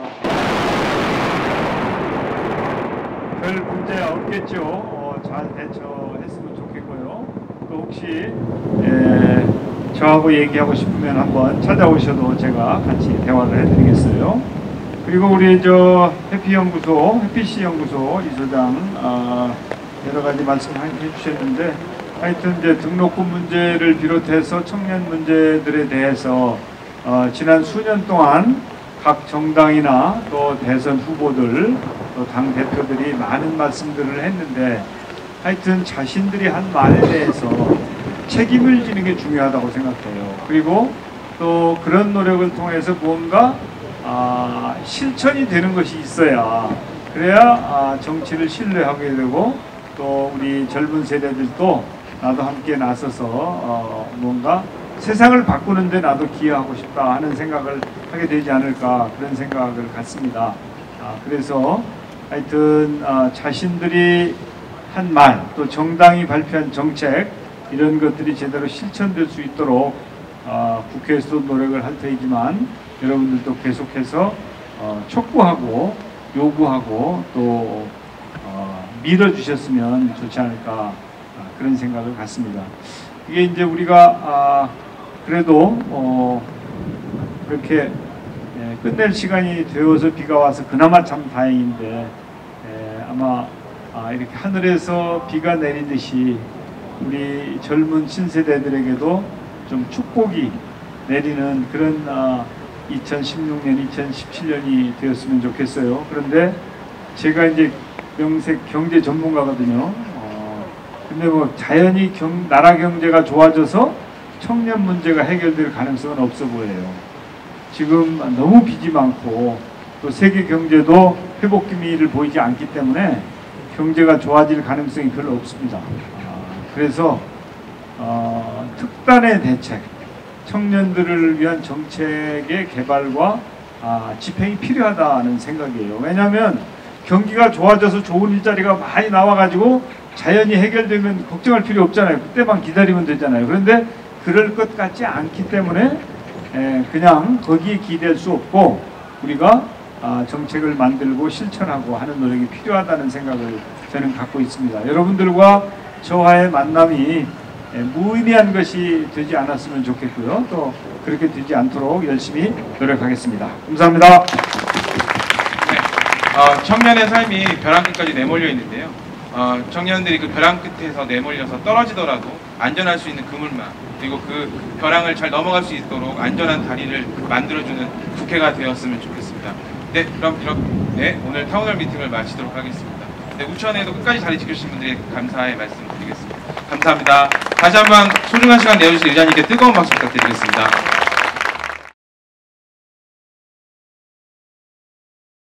별 문제 없겠죠. 잘 대처했으면 좋겠고요. 또 혹시 저하고 얘기하고 싶으면 한번 찾아오셔도 제가 같이 대화를 해드리겠어요. 그리고 우리 해피연구소, 해피시 연구소 이소장 여러 가지 말씀해 주셨는데, 하여튼 이제 등록금 문제를 비롯해서 청년 문제들에 대해서 지난 수년 동안 각 정당이나 또 대선 후보들, 또 당 대표들이 많은 말씀들을 했는데, 하여튼 자신들이 한 말에 대해서 책임을 지는 게 중요하다고 생각해요. 그리고 또 그런 노력을 통해서 무언가 실천이 되는 것이 있어야, 그래야 정치를 신뢰하게 되고, 또 우리 젊은 세대들도 나도 함께 나서서 뭔가 세상을 바꾸는데 나도 기여하고 싶다 하는 생각을 하게 되지 않을까, 그런 생각을 갖습니다. 그래서 하여튼 자신들이 한 말, 또 정당이 발표한 정책, 이런 것들이 제대로 실천될 수 있도록 국회에서도 노력을 할 테이지만 여러분들도 계속해서 촉구하고 요구하고 또 밀어주셨으면 좋지 않을까, 그런 생각을 갖습니다. 이게 이제 우리가 그래도 그렇게 끝낼 시간이 되어서 비가 와서 그나마 참 다행인데, 아마 이렇게 하늘에서 비가 내리듯이 우리 젊은 신세대들에게도 좀 축복이 내리는 그런 2016년, 2017년이 되었으면 좋겠어요. 그런데 제가 이제 명색 경제 전문가거든요. 근데 뭐 자연히 나라 경제가 좋아져서 청년 문제가 해결될 가능성은 없어 보여요. 지금 너무 빚이 많고 또 세계 경제도 회복 기미를 보이지 않기 때문에 경제가 좋아질 가능성이 별로 없습니다. 그래서 특단의 대책, 청년들을 위한 정책의 개발과 집행이 필요하다는 생각이에요. 왜냐하면 경기가 좋아져서 좋은 일자리가 많이 나와가지고 자연히 해결되면 걱정할 필요 없잖아요. 그때만 기다리면 되잖아요. 그런데 그럴 것 같지 않기 때문에 그냥 거기에 기댈 수 없고 우리가 정책을 만들고 실천하고 하는 노력이 필요하다는 생각을 저는 갖고 있습니다. 여러분들과 저와의 만남이 무의미한 것이 되지 않았으면 좋겠고요. 또 그렇게 되지 않도록 열심히 노력하겠습니다. 감사합니다. 청년의 삶이 벼랑 끝까지 내몰려 있는데요. 청년들이 그 벼랑 끝에서 내몰려서 떨어지더라도 안전할 수 있는 그물망, 그리고 그 벼랑을 잘 넘어갈 수 있도록 안전한 다리를 만들어주는 국회가 되었으면 좋겠습니다. 네, 그럼 이렇게 오늘 타운홀 미팅을 마치도록 하겠습니다. 네, 우천에도 끝까지 자리 지켜주신 분들에게 감사의 말씀 드리겠습니다. 감사합니다. 다시 한번 소중한 시간 내어주신 의장님께 뜨거운 박수 부탁드리겠습니다.